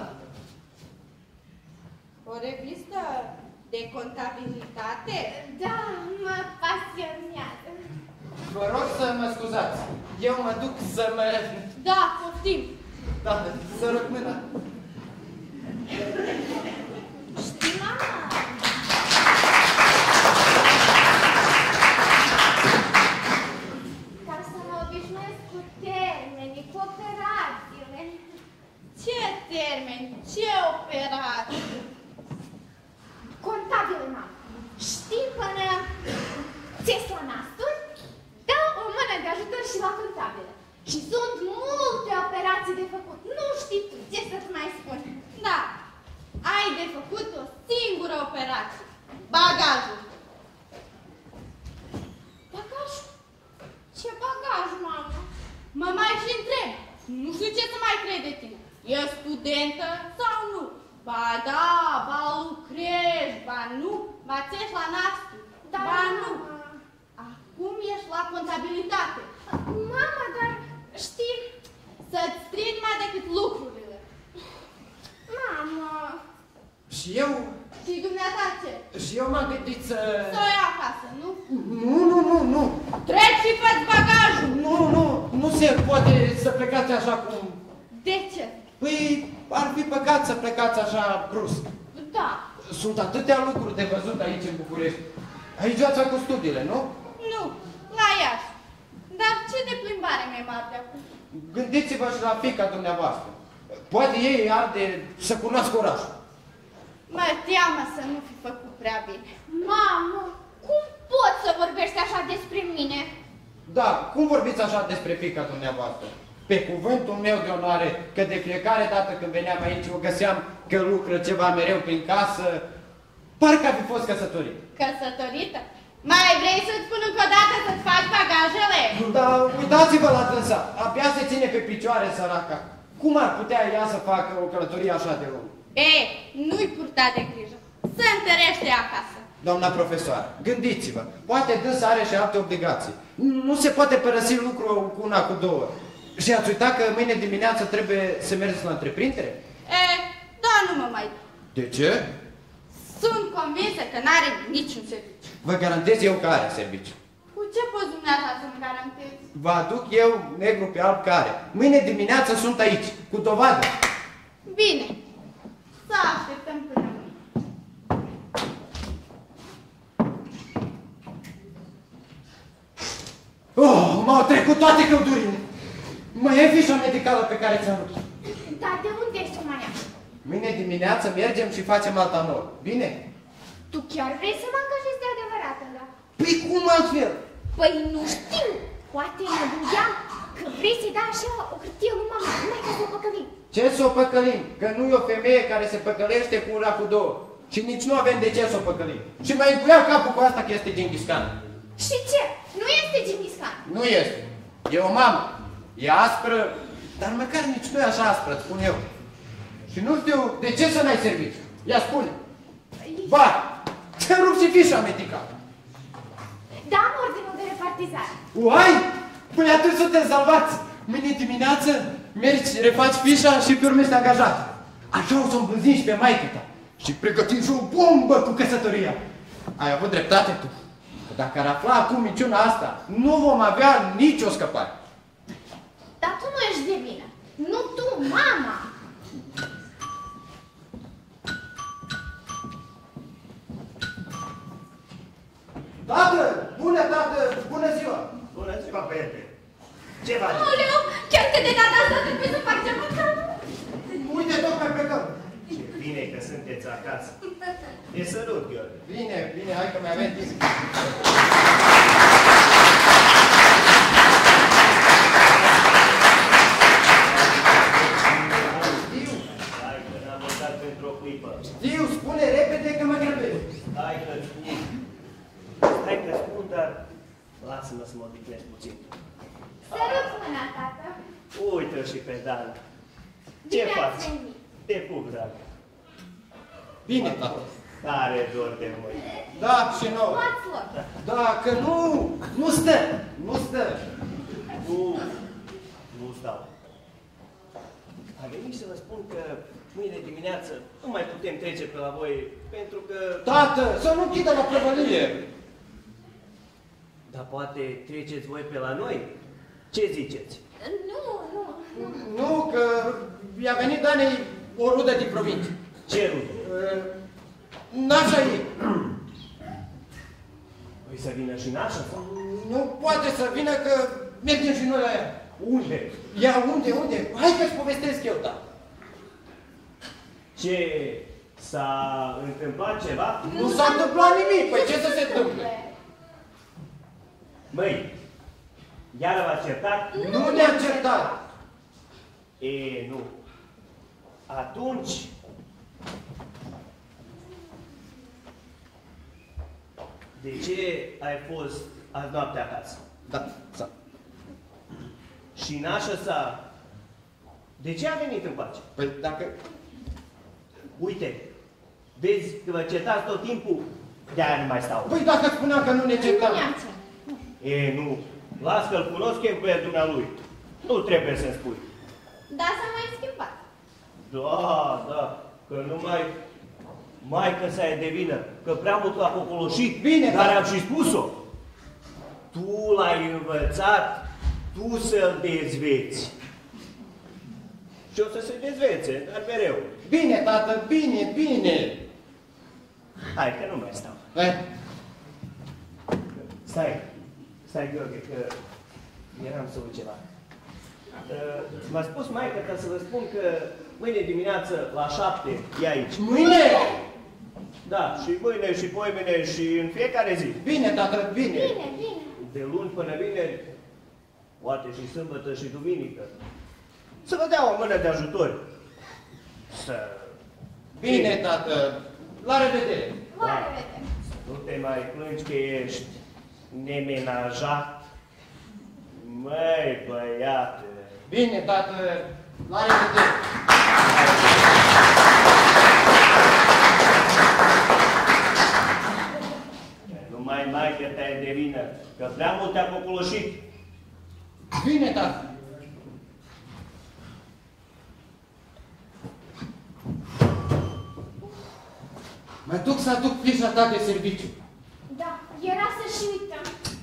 O revistă de contabilitate? Da, mă pasionează. Vă rog să mă scuzați. Eu mă duc să mă... Da, poftim. Da, să rog mâna. Știi, mama? Ca să mă obișnuiesc cu termenii, cu operațiile. Ce termeni? Ce operații? Contabile, mama. Știi până ți-ești la nasturi? Dă o mână de ajutor și la contabile. Și sunt multe operații de făcut. Nu știi tu ce să-ți mai spun. Da, ai de făcut o singură operație. Bagajul. Bagajul? Ce bagaj, mamă? Mă mai și întreb. Nu știu ce să mai crede tine. E studentă sau nu? Ba da, ba lucrezi, ba nu, ba ți-ești la nasturi, da, ba nu. Acum ești la contabilitate. Mama, dar știi, să-ți strig mai decât lucrurile. Mamă. Și eu... Și dumneata ce? Și eu m-am gândit să... Să o iau acasă, nu? Nu, nu, nu, nu. Treci și fă-ți bagajul. Nu, nu, nu se poate să plecați așa cum... De ce? Păi, ar fi păcat să plecați așa brusc. Da. Sunt atâtea lucruri de văzut aici în București. Aici ați făcut studiile, nu? Nu, la Iași. Dar ce de plimbare mi-e mare de acum? Gândiți-vă și la fiica dumneavoastră. Poate ei ar de să cunoască orașul. Mă teamă să nu fi făcut prea bine. Mamă, cum poți să vorbești așa despre mine? Da, cum vorbiți așa despre fiica dumneavoastră? Pe cuvântul meu de onoare, că de fiecare dată când veneam aici, o găseam că lucră ceva mereu prin casă, parcă ar fi fost căsătorit. Căsătorită? Mai vrei să-ți spun încă o dată să-ți faci bagajele? Dar uitați-vă la dânsa, abia se ține pe picioare săraca. Cum ar putea ea să facă o călătorie așa de lungă? E, nu-i purta de grijă. Se întărește acasă. Doamna profesoară, gândiți-vă, poate dânsa are și alte obligații. Nu se poate părăsi lucru cu una, cu două. Și ați uitat că mâine dimineață trebuie să mergeți la întreprindere? E, da, nu mă mai... De ce? Sunt convinsă că n-are niciun serviciu. Vă garantez eu că are serviciu. Cu ce poți dumneata să-mi garantezi? Vă aduc eu negru pe alb care. Mâine dimineață sunt aici, cu dovadă. Bine, să așteptăm până mâine. Oh, m-au trecut toate căldurile. Mai e fișa medicală pe care ți-am rupt. Dar de unde ești, Mania? Mâine dimineață mergem și facem alta nouă. Bine? Tu chiar vrei să mă angajezi de adevărat, da? Păi cum altfel? Păi nu știu. Poate mă gândeam că vrei să-i dai așa o hârtie lui mama, numai ca să o păcălim. Ce să o păcălim? Că nu e o femeie care se păcălește cu una cu două. Și nici nu avem de ce să o păcălim. Și mai încuia capul cu asta că este Genghis Khan. Și ce? Nu este Genghis Khan. Nu este. E o mamă. E aspră, dar măcar nici nu e așa aspră, îți spun eu. Și nu știu de ce să n-ai serviciu. Ia spune. Ba, ți-am rupt și fișa medicală. Da, am ordinul de repartizare. Uai! Păi atunci suntem salvați. Mâine dimineață mergi, refaci fișa și pe urmă ești angajat. Așa o să îmbânzim și pe maică ta. Și pregătim și o bombă cu căsătoria. Ai avut dreptate tu. Că dacă ar afla acum minciuna asta, nu vom avea nicio scăpare. Dar tu nu ești de vină. Nu tu, mama. Tată! Bună, tată! Bună ziua! Bună ziua, Pepe! Ce faci? Oleu, chiar că de data asta trebuie să fac ceva cam. Uite, tocmai plecăm! Ce bine că sunteți acasă. E sărut, Gheorghe. Bine, bine, hai că mai avem timp. Știu, Hai că n-am votat pentru o clipă. știu, spune repede că mă grăbesc. Hai că spun. Hai că spun, dar lasă-mă să mă odihnesc puțin. Sărut mâna, tată. Uite-o și pe Dan. Ce Bine faci? ați venit. Te pup, drag. Bine, tată. Tare dor de mâini. Da, și nouă. Luați loc. Da, că nu, nu stă, nu stă. Nu, nu stau. Am venit să vă spun că mâine dimineață nu mai putem trece pe la voi, pentru că... Tată, să nu închidă la prăvălie. Dar poate treceți voi pe la noi? Ce ziceți? Nu, nu, nu. Nu, că i-a venit Danei o rudă din provincie. Ce rude? Nașa ei. Păi să vină și nașa sau? Nu poate să vină că mergem și noi la ea. Unde? Ia, unde, unde? Hai că-ți povestesc eu, da. Ce? S-a întâmplat ceva? Nu s-a întâmplat nimic, păi ce să se întâmple? Măi, iară v-ați certat? Nu ne-am certat. E, nu. Atunci... De ce ai fost azi noapte acasă? Da, da. Și nașa sa, de ce a venit în pace? Păi dacă... Uite, vezi că vă certați tot timpul, de-aia nu mai stau. Păi dacă spuneam că nu ne certam. Nu ne-am certat. E, nu. Las că-l cunosc eu pe dumnealui. Nu trebuie să-mi spui. Da, s-a mai schimbat. Da, da, că numai maică sa e de vină, că prea mult l-a cocoloșit, Bine, dar dar- am și spus-o. Tu l-ai învățat, tu să-l dezveți. Și o să se dezvețe, dar mereu. Bine, tată, bine, bine. Hai, că nu mai stau. Eh, Stai, stai, Gheorghe, că eram să uit ceva. Uh, M-a spus maică ca să vă spun că mâine dimineață la șapte e aici. mâine! Da, și mâine, și poimine, și în fiecare zi. Bine, tată, bine. Bine, bine. De luni până vineri, poate și sâmbătă și duminică. Să vă dea o mână de ajutor. Să... Bine, tată. La revedere. La revedere. Nu te mai plângi că ești nemenajat. Măi, băiate. Bine, tată. La revedere. Nu mai mai că te-ai de vină, că prea mult te-a popoloșit. Bine, tată. Mă duc să aduc fișa ta de serviciu. Da, era să-și uităm.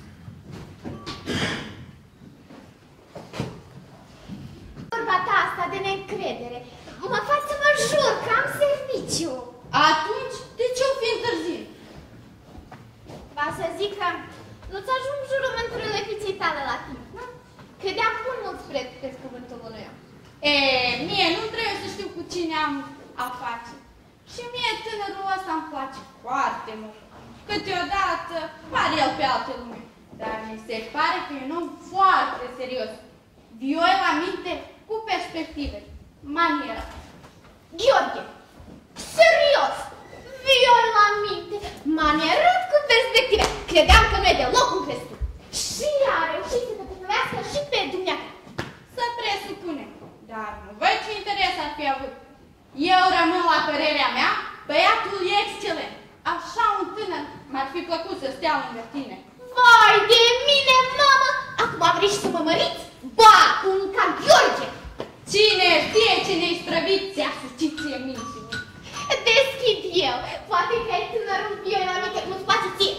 Vorba ta asta de neîncredere mă faci să mă jur că am serviciu. Atunci, de ce o fi întârzi? Va să zic că nu-ți ajung jurământurile fiței tale la timp, nu? Credeam pun mult spre pe cuvântul unui om. E, mie nu trebuie să știu cu cine am a face. Și mie tânărul ăsta îmi place foarte mult. Câteodată pare el pe alte lume. Dar mi se pare că e un om foarte serios. Vioi la minte cu perspective. Maniera. Gheorghe, serios, viol la minte, manierând cu perspective. Credeam că nu e deloc cum crezi tu. Și a reușit să te primească și pe dumneavoastră. Să presupunem. Dar nu văd ce interes ar fi avut. Eu rămân la părerea mea, băiatul e excelent. Așa un tânăr m-ar fi plăcut să stea lângă tine. Vai de mine, mamă! Acum vrei și să mă măriți? Ba, un ca Gheorghe! Cine știe ce ne-ai străvit, ți-a sucit ție minții. Deschid eu. Poate că ai tânărul vioi la minte, nu-ți place ție.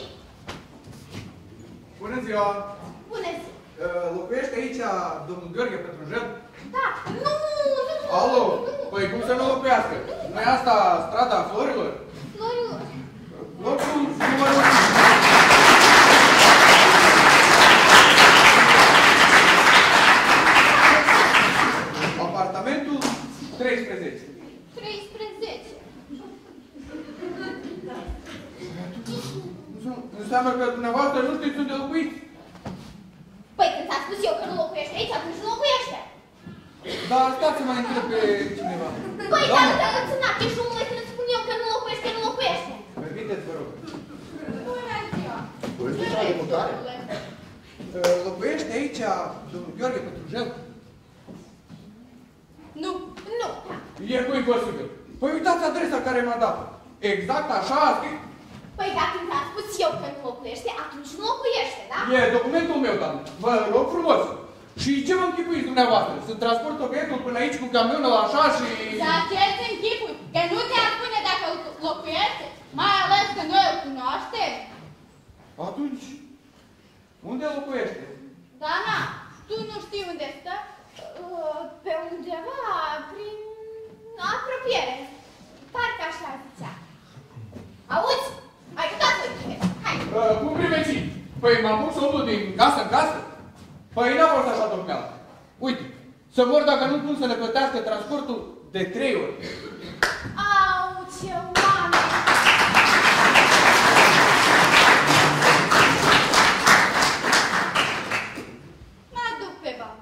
Bună ziua! Bună zi! Uh, locuiește aici domnul Gheorghe Pătrunjel? Da, nu, nu, Alo, nu. păi cum să nu locuiască? Nu e asta strada Florilor? Nu, nu. Locul numărul... Apartamentul treisprezece. treisprezece. Înseamnă că dumneavoastră nu știți unde locuiți? Păi când ți-am spus eu că nu locuiește aici, atunci nu locuiește. Dar stați să mai întreb pe cineva. Păi, dar nu te-am înținat, ești omule când îți spun eu că nu locuiește, nu locuiește. Permiteți, vă rog. Bună ziua! Politica de mutare? Uh, Locuiește aici domnul Gheorghe Pătrunjel? Nu. Nu. E cu imposibil. Păi uitați adresa care m-a dat. Exact așa a scris. Păi dacă când ți-am spus eu că nu locuiește, atunci nu locuiește, da? E documentul meu, doamnă. Vă rog frumos. Și ce mă închipuiți dumneavoastră? Să transport obiectul până aici cu camionul așa și... Dar ce îți închipui? Că nu te-ar spune dacă locuiește, mai ales că noi îl cunoaștem. Atunci, unde locuiește? Dana, tu nu știi unde stă? Uh, Pe undeva, prin apropiere. Parcă așa zicea. Auzi? Hai, dați-o tine. Hai. Uh, cum primecii? Păi m-am pus omul din casă în casă? Păi n-a fost așa, domneală. Uite, să mor dacă nu pun să ne plătească transportul de trei ori. Au, ce oameni! Mă duc pe balcon.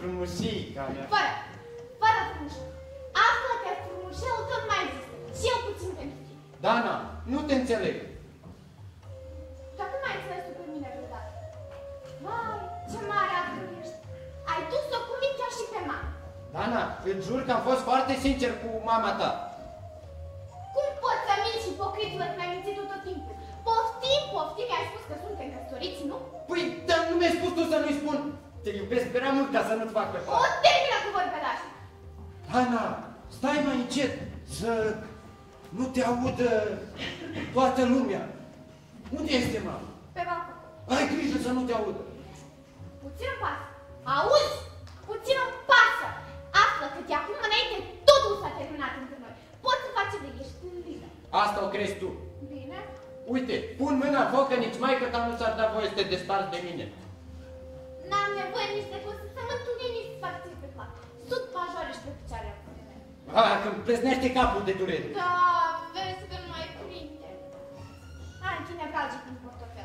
frumușii care... Fără, fără frumușel. Află că frumușelul tot mai există, cel puțin pentru tine. Dana, nu te înțeleg. Dar cum ai înțeles tu pe mine vreodată? Vai, ce mare află ești. Ai dus-o cu mine chiar și pe mama. Dana, îți jur că am fost foarte sincer cu mama ta. Cum poți să minți ipocritul că mi-ai mințit tot timpul? Poftim, poftim, mi-ai spus că suntem căsătoriți, nu? Păi, dar nu mi-ai spus tu să nu-i spun. Te iubesc prea mult ca să nu-ți fac pe O, față. termină cu vorbele astea. Dana, stai mai încet să nu te audă toată lumea. Unde este mama? Pe balcon. Ai grijă să nu te audă. Puțin îmi pasă. Auzi? Puțin îmi pasă. Află că de acum înainte totul s-a terminat între noi. Poți să faci ce vrei, ești liber. Asta o crezi tu. Bine? Uite, pun mâna în foc că nici maică ta nu ți-ar da voie să te desparți de mine. N-am nevoie nici de cum să mă întâlni, nici să fac ție pe fac. Sut majoare și pe picioarele mele. Ah, că-mi plesnește capul de durere. Da, vezi că nu mai prinde. Hai, ține calci cu portofel.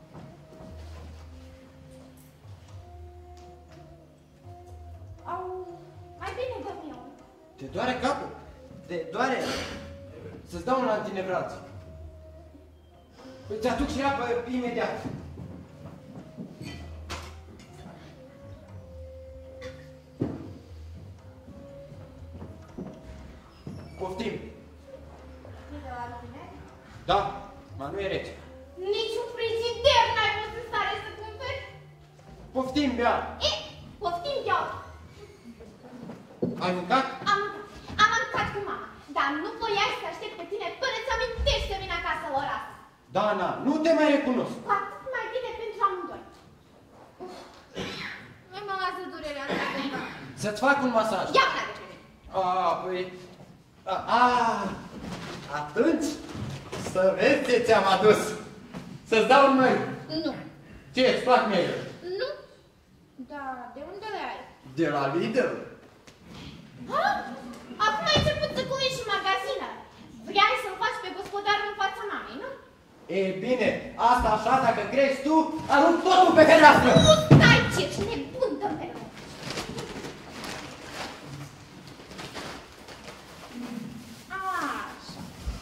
Au, mai bine dă-mi eu. Te doare capul? Te doare? Să-ți dau un antinevralgic. Păi ți-aduc și apă imediat. Poftim. E de la mine? Da, ma nu e rece. Niciun frigider n-ai fost în stare să cumperi? Poftim, bea. E, poftim iau. Ai mâncat? Am mâncat. Am mâncat cu mama. Dar nu voiai să aștept pe tine până ți amintești să vin acasă la ora asta. Dana, nu te mai recunosc. Cu atât mai bine pentru amândoi. Nu mă lasă durerea asta. Să-ți fac un masaj. Ia una de pe mine. A, păi... A, a, atunci să vezi ce ți-am adus. Să-ți dau un măr. Nu. Ce, îți plac mie? Nu? Da, de unde le ai? De la Lidl. Ha? Acum ai început să culegi și magazină. Vrei să-l faci pe gospodarul în fața mamei, nu? E bine, asta așa, dacă crezi tu, arunc totul pe fereastră. Nu stai, ce ești nebun, dă-mi pe rău. Așa.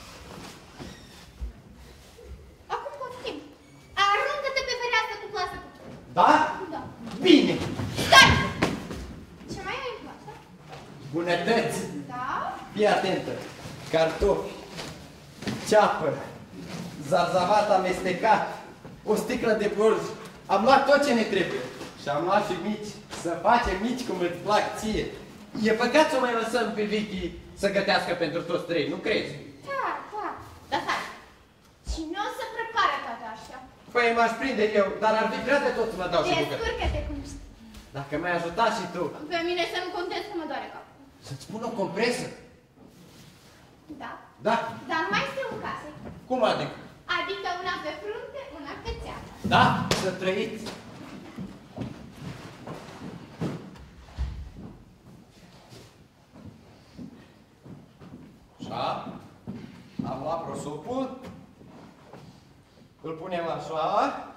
Acum poftim. Aruncă-te pe fereastră cu clasă cu tine. Da? Da. Bine. Stai! Ce mai ai în clasă? Bunătăți. Da? Fii atentă. Cartofi, ceapă, zarzavat amestecat, o sticlă de bolzi. Am luat tot ce ne trebuie. Și am luat și mici, să facem mici cum îți plac ție. E păcat să o mai lăsăm pe Vicky să gătească pentru toți trei, nu crezi? Da, da. Dar stai. Cine o să prepare toate astea? Păi m-aș prinde eu, dar ar fi prea de tot să mă dau și bucătă. Descurcă-te cum știi. Dacă m-ai ajutat și tu. Pe mine să nu contezi că mă doare capul. Să-ți pun o compresă. Da. Da? Dar nu mai este un case. Cum adică? Adică una pe frunte, una pe țeapă. Da? Să trăiți. Așa. Am luat prosopul. Îl punem așa.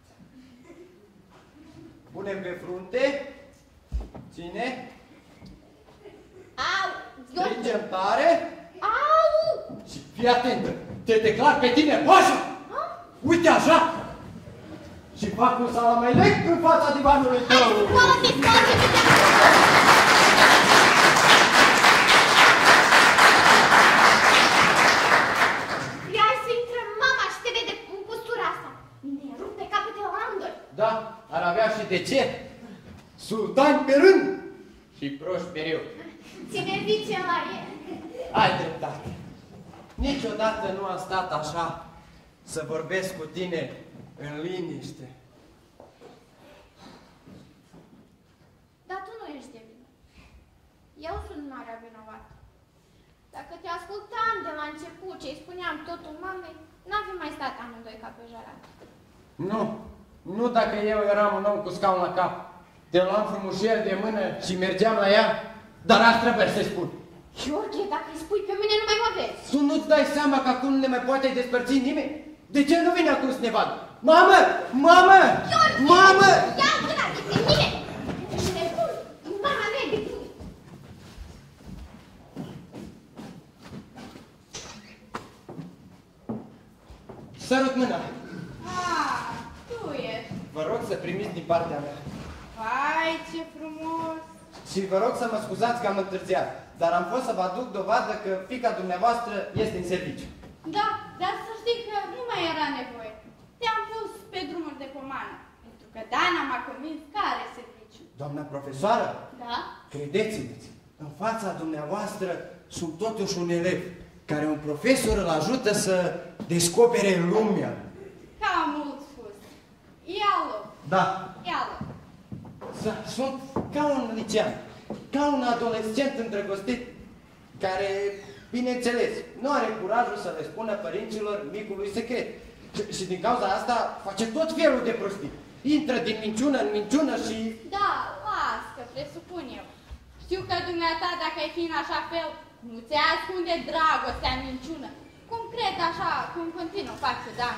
Punem pe frunte. Ține. Au! Strângem tare. Au! Și fii atentă. Te declar pe tine așa. Uite așa. Și fac un salamelec în fața divanului tău. Hai, scoală-te, scoală-te! Vrea să intre mama și te vede în postura asta. Ne rup pe capetele la amândoi. Da, ar avea și de ce. Sultan pe rând și proști mereu. Ține zice la el. Ai dreptate. Niciodată nu am stat așa să vorbesc cu tine în liniște. Dar tu nu ești de vină. Eu sunt marea vinovată. Dacă te ascultam de la început ce îi spuneam totul mamei, n-am fi mai stat amândoi ca pe jărat. Nu, nu dacă eu eram un om cu scaun la cap. Te luam frumușel de mână și mergeam la ea, dar asta trebuie să-i spun. Gheorghe, dacă îi spui pe mine, nu mai mă vezi. Tu nu-ți dai seama că acum nu ne mai poate despărți nimeni? De ce nu vine acum să ne vadă? Mamă! Mamă! Gheorghe! Mamă! Ia mâna de pe mine! Ești nebun! Sărut mâna. Ah, tu ești. Vă rog să primiți din partea mea. Hai, ce frumos. Și vă rog să mă scuzați că am întârziat, dar am fost să vă aduc dovadă că fiica dumneavoastră este în serviciu. Da, dar să știi că nu mai era nevoie. Te-am pus pe drumuri de pomană, pentru că Dana m-a convins că are serviciu. Doamna profesoară, Da? credeți-mi, în fața dumneavoastră sunt totuși un elev care un profesor îl ajută să descopere lumea. Cam mult spus. Ia-l, Da, ia-l. sunt ca un licean, ca un adolescent îndrăgostit care, bineînțeles, nu are curajul să le spună părinților micului secret. Și, și din cauza asta face tot felul de prostii. Intră din minciună în minciună și... Da, las că presupun eu. Știu că dumneata, dacă ai fi în așa fel, nu ți-ai ascunde dragostea în minciună. Cum cred așa, cum continuă face Dan.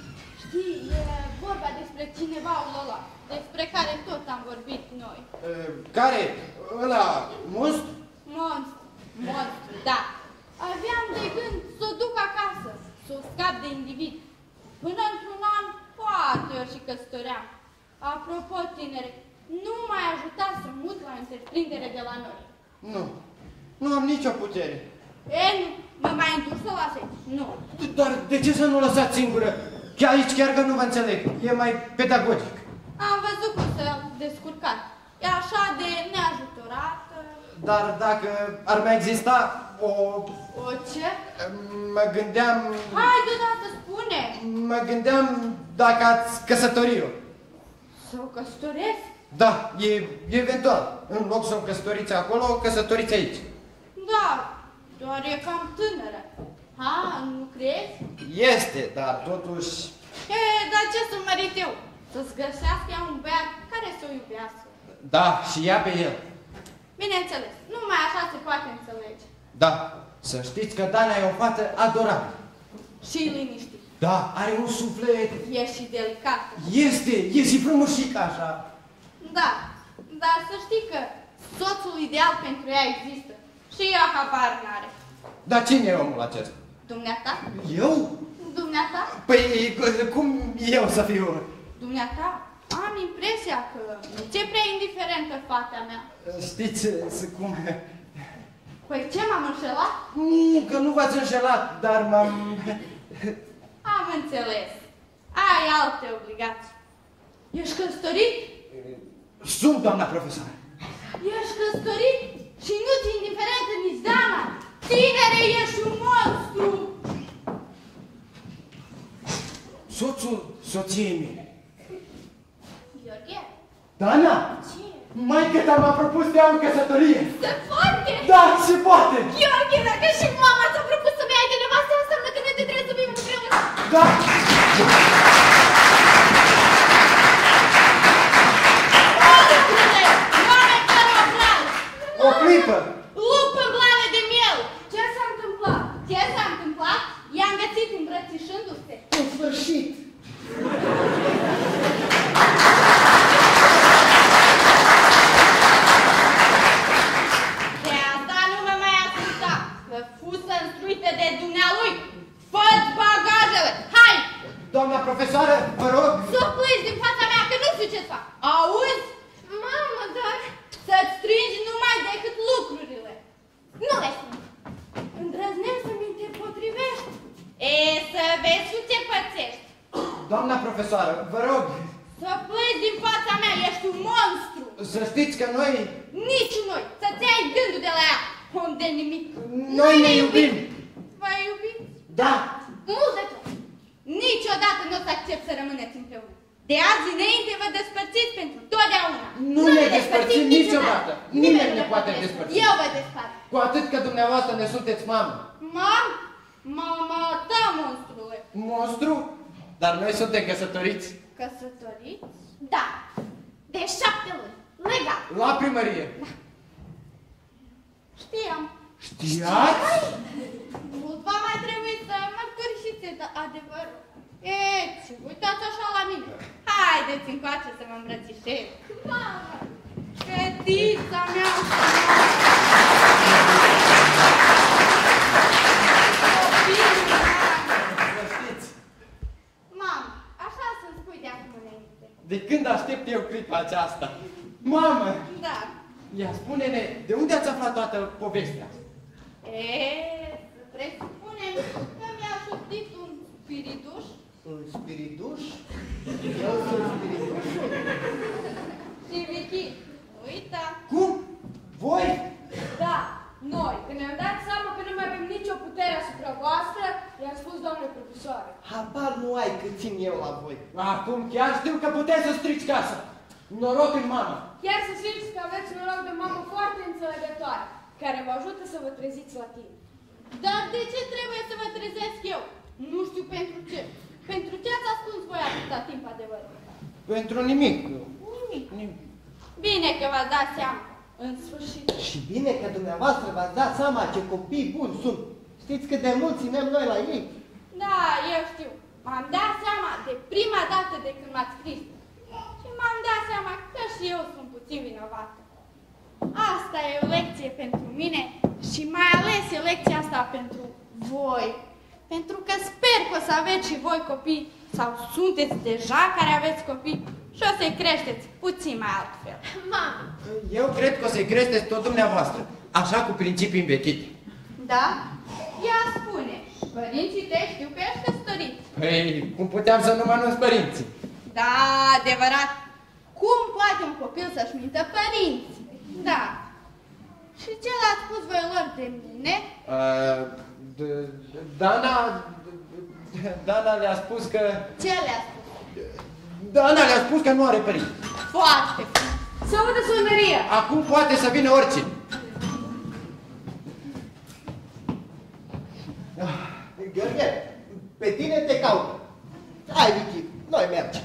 Știi, e vorba despre cineva ăla, despre care tot am vorbit noi. Care? Ăla, monstru? Monstru, monstru, da. Aveam de gând să o duc acasă, să o scap de individ. Până într-un an, poate ori și căsătoream. Apropo, tinere, nu m-ai ajutat să mut la întreprindere de la noi. Nu, nu am nicio putere. E, nu, mă mai îndur să las aici. Nu. Dar de ce să nu o lăsați singură? Chiar aici chiar că nu vă înțeleg. E mai pedagogic. Am văzut cum să descurcat. E așa de neajutorată. Dar dacă ar mai exista o... O ce? Mă gândeam... Hai, deodată, spune! Mă gândeam dacă ați căsători-o. Să o căsătoresc? Da, e, e eventual. În loc să o căsătoriți acolo, o căsătoriți aici. Da, doar e cam tânără. Ha, nu crezi? Este, dar totuși... E, dar ce să mărit eu? Să-ți găsească ea un băiat care să o iubească. Da, și ea pe el. Bineînțeles, numai așa se poate înțelege. Da, să știți că Dana e o fată adorabilă. Și liniștit. Da, are un suflet... E și delicat. Este, e și frumușică așa. Da, dar să știi că soțul ideal pentru ea există. Și ea habar n-are. Dar cine e omul acesta? Dumneata? Eu? Dumneata? Păi, cum eu să fiu? Dumneata? Am impresia că nu ți-e prea indiferentă fata mea. Știți, cum... Păi ce, m-am înșelat? Nu, că nu v-ați înșelat, dar m-am... Am înțeles. Ai alte obligații. Ești căsătorit? Sunt, doamna profesoară. Ești căsătorit și nu ți-e indiferentă nici Dana. Tinere, ești un monstru! Soțul soției mele. Gheorghe? Dana? Ce? Maică ta m-a propus să iau în căsătorie. Se poate? Da, se poate. Gheorghe, dacă și mama ți-a propus să mi ai de nevastă, înseamnă că ne trebuie să fim împreună. Da. O clipă. Lup în blană de miel! Ce s-a întâmplat? Ce s-a întâmplat? I-am găsit îmbrățișându-se. În sfârșit! De asta nu mă mai asculta, că fusă înstruită de dumnealui. Fă-ți bagajele! Hai! Doamna profesoară, vă rog. Să pleci din fața mea, că nu știu ce-ți fac. Auzi? Mamă, dar... Să-ți strângi numai decât lucrurile. Nu le spun. Îndrăznesc să mi te potrivești. E, să vezi tu ce pățești. Doamna profesoară, vă rog. Să pleci din fața mea, ești un monstru. Să știți că noi... Nici noi, să-ți iei gândul de la ea. Om de nimic. Noi ne iubim. Vă iubiți? Da. Mult de tot. Niciodată nu o să accept să rămâneți împreună. De azi înainte vă despărțiți pentru totdeauna. Nu ne despărțim niciodată. Nimeni ne poate despărți. Eu vă despart. Cu atât că dumneavoastră ne sunteți mamă. Mam? Mama ta, monstrule. Monstru? Dar noi suntem căsătoriți. Căsătoriți? Da. De șapte luni. Legal. La primărie. Știam. Știați? Mult va mai trebui să mărturisiți adevărul. E, ce uitați așa la mine. Haideți încoace să mă îmbrățișez. Mamă. Fetița mea. Să știți aceasta. Mamă! Da. Ia, spune-ne, de unde ați aflat toată povestea? Eee, să presupunem că mi-a șoptit un spiriduș. Un spirituș? Eu sunt spiritușul. Și Vicky, uita. Cum? Voi? Da, noi, când ne-am dat seama că nu mai avem nicio putere asupra voastră, i-am spus, doamne profesoare. Habar nu ai cât țin eu la voi. Acum chiar știu că puteți să strici casa. Noroc în mamă. Chiar să știți că aveți noroc de mamă foarte înțelegătoare, care vă ajută să vă treziți la timp. Dar de ce trebuie să vă trezesc eu? Nu știu pentru ce. Pentru ce ați ascuns voi atâta timp adevărul? Pentru nimic. Nimic. Nimic. Bine că v-ați dat seama. În sfârșit. Și bine că dumneavoastră v-ați dat seama ce copii buni sunt. Știți cât de mult ținem noi la ei? Da, eu știu. M-am dat seama de prima dată de când m-ați scris. Și m-am dat seama că și eu sunt puțin vinovată. Asta e o lecție pentru mine și mai ales e lecția asta pentru voi. Pentru că sper că o să aveți și voi copii, sau sunteți deja care aveți copii, și o să-i creșteți puțin mai altfel. Mamă, Eu cred că o să-i creșteți tot dumneavoastră, așa cu principii învechite. Da? Ea spune, părinții tăi știu că ești căsătorit. Păi, cum puteam să nu mă anunț părinții? Da, adevărat. Cum poate un copil să-și mintă părinții? Da. Și ce l-ați spus voi lor de mine? Uh, Dana... Dana le-a spus că... Ce le-a spus? Dana le-a spus că nu are părinți. Foarte frumos. Să audă soneria! Acum poate să vină oricine. Gheorghe, pe tine te caută. Hai, Vicky, noi mergem.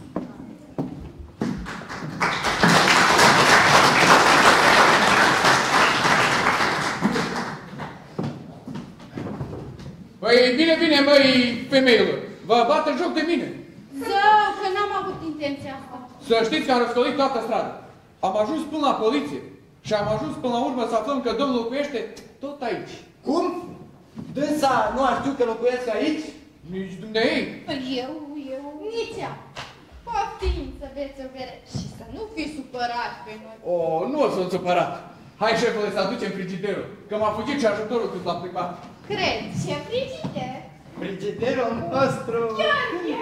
Păi bine, bine, măi, femeilor, vă bată joc de mine. Zău, că n-am avut intenția asta. Să știți că am răscolit toată strada. Am ajuns până la poliție și am ajuns până la urmă să aflăm că domnul locuiește tot aici. Cum? Dânsa nu a știut că locuiesc aici? Nici dumneei. Eu, eu, nici ea. Poftim să beți o bere și să nu fii supărat pe noi. O, nu o să-l supărat. Hai, șefule, să aducem frigiderul, că m-a fugit și ajutorul când l-am plecat. Cred, ce frigider? Frigiderul nostru! Gheorghe!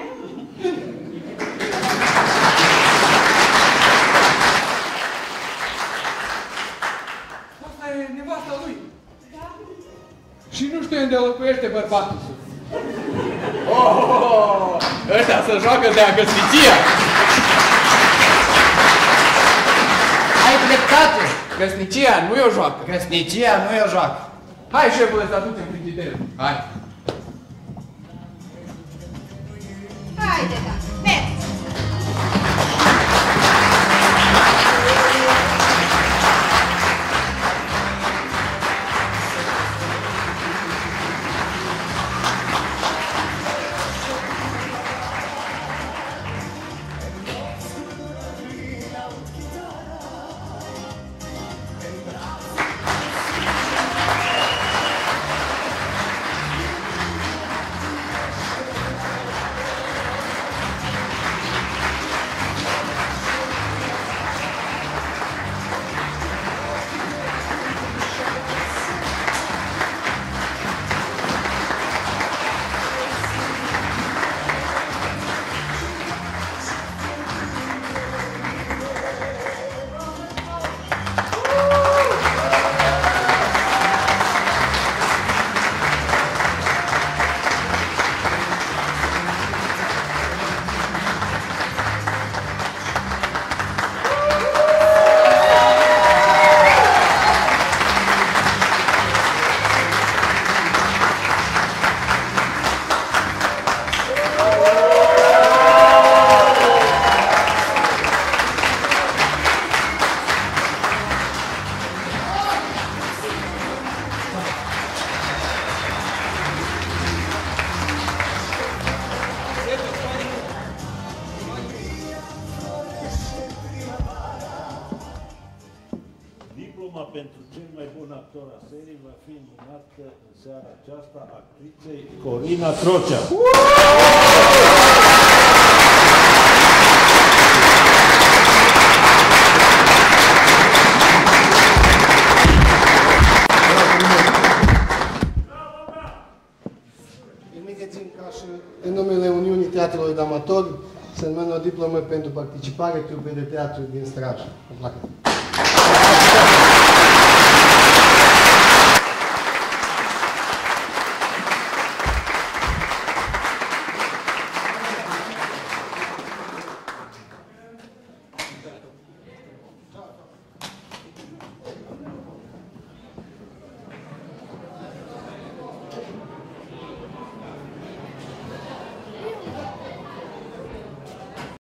Asta e nevasta lui. Da. Și nu știu unde locuiește bărbatul său. Oh, ăștia se joacă de-a căsnicia. Ai dreptate! Căsnicia nu e o joacă. Căsnicia nu e o joacă. Hai, șefule, să aducem frigiderul. Hai! Haide, da, mergi! pentru cel mai bun actor a serii va fi înmânată în seara aceasta actriței Corina Trocea. următor să-mi o diplomă pentru participare trupei de teatru din Straja. Îmi placă.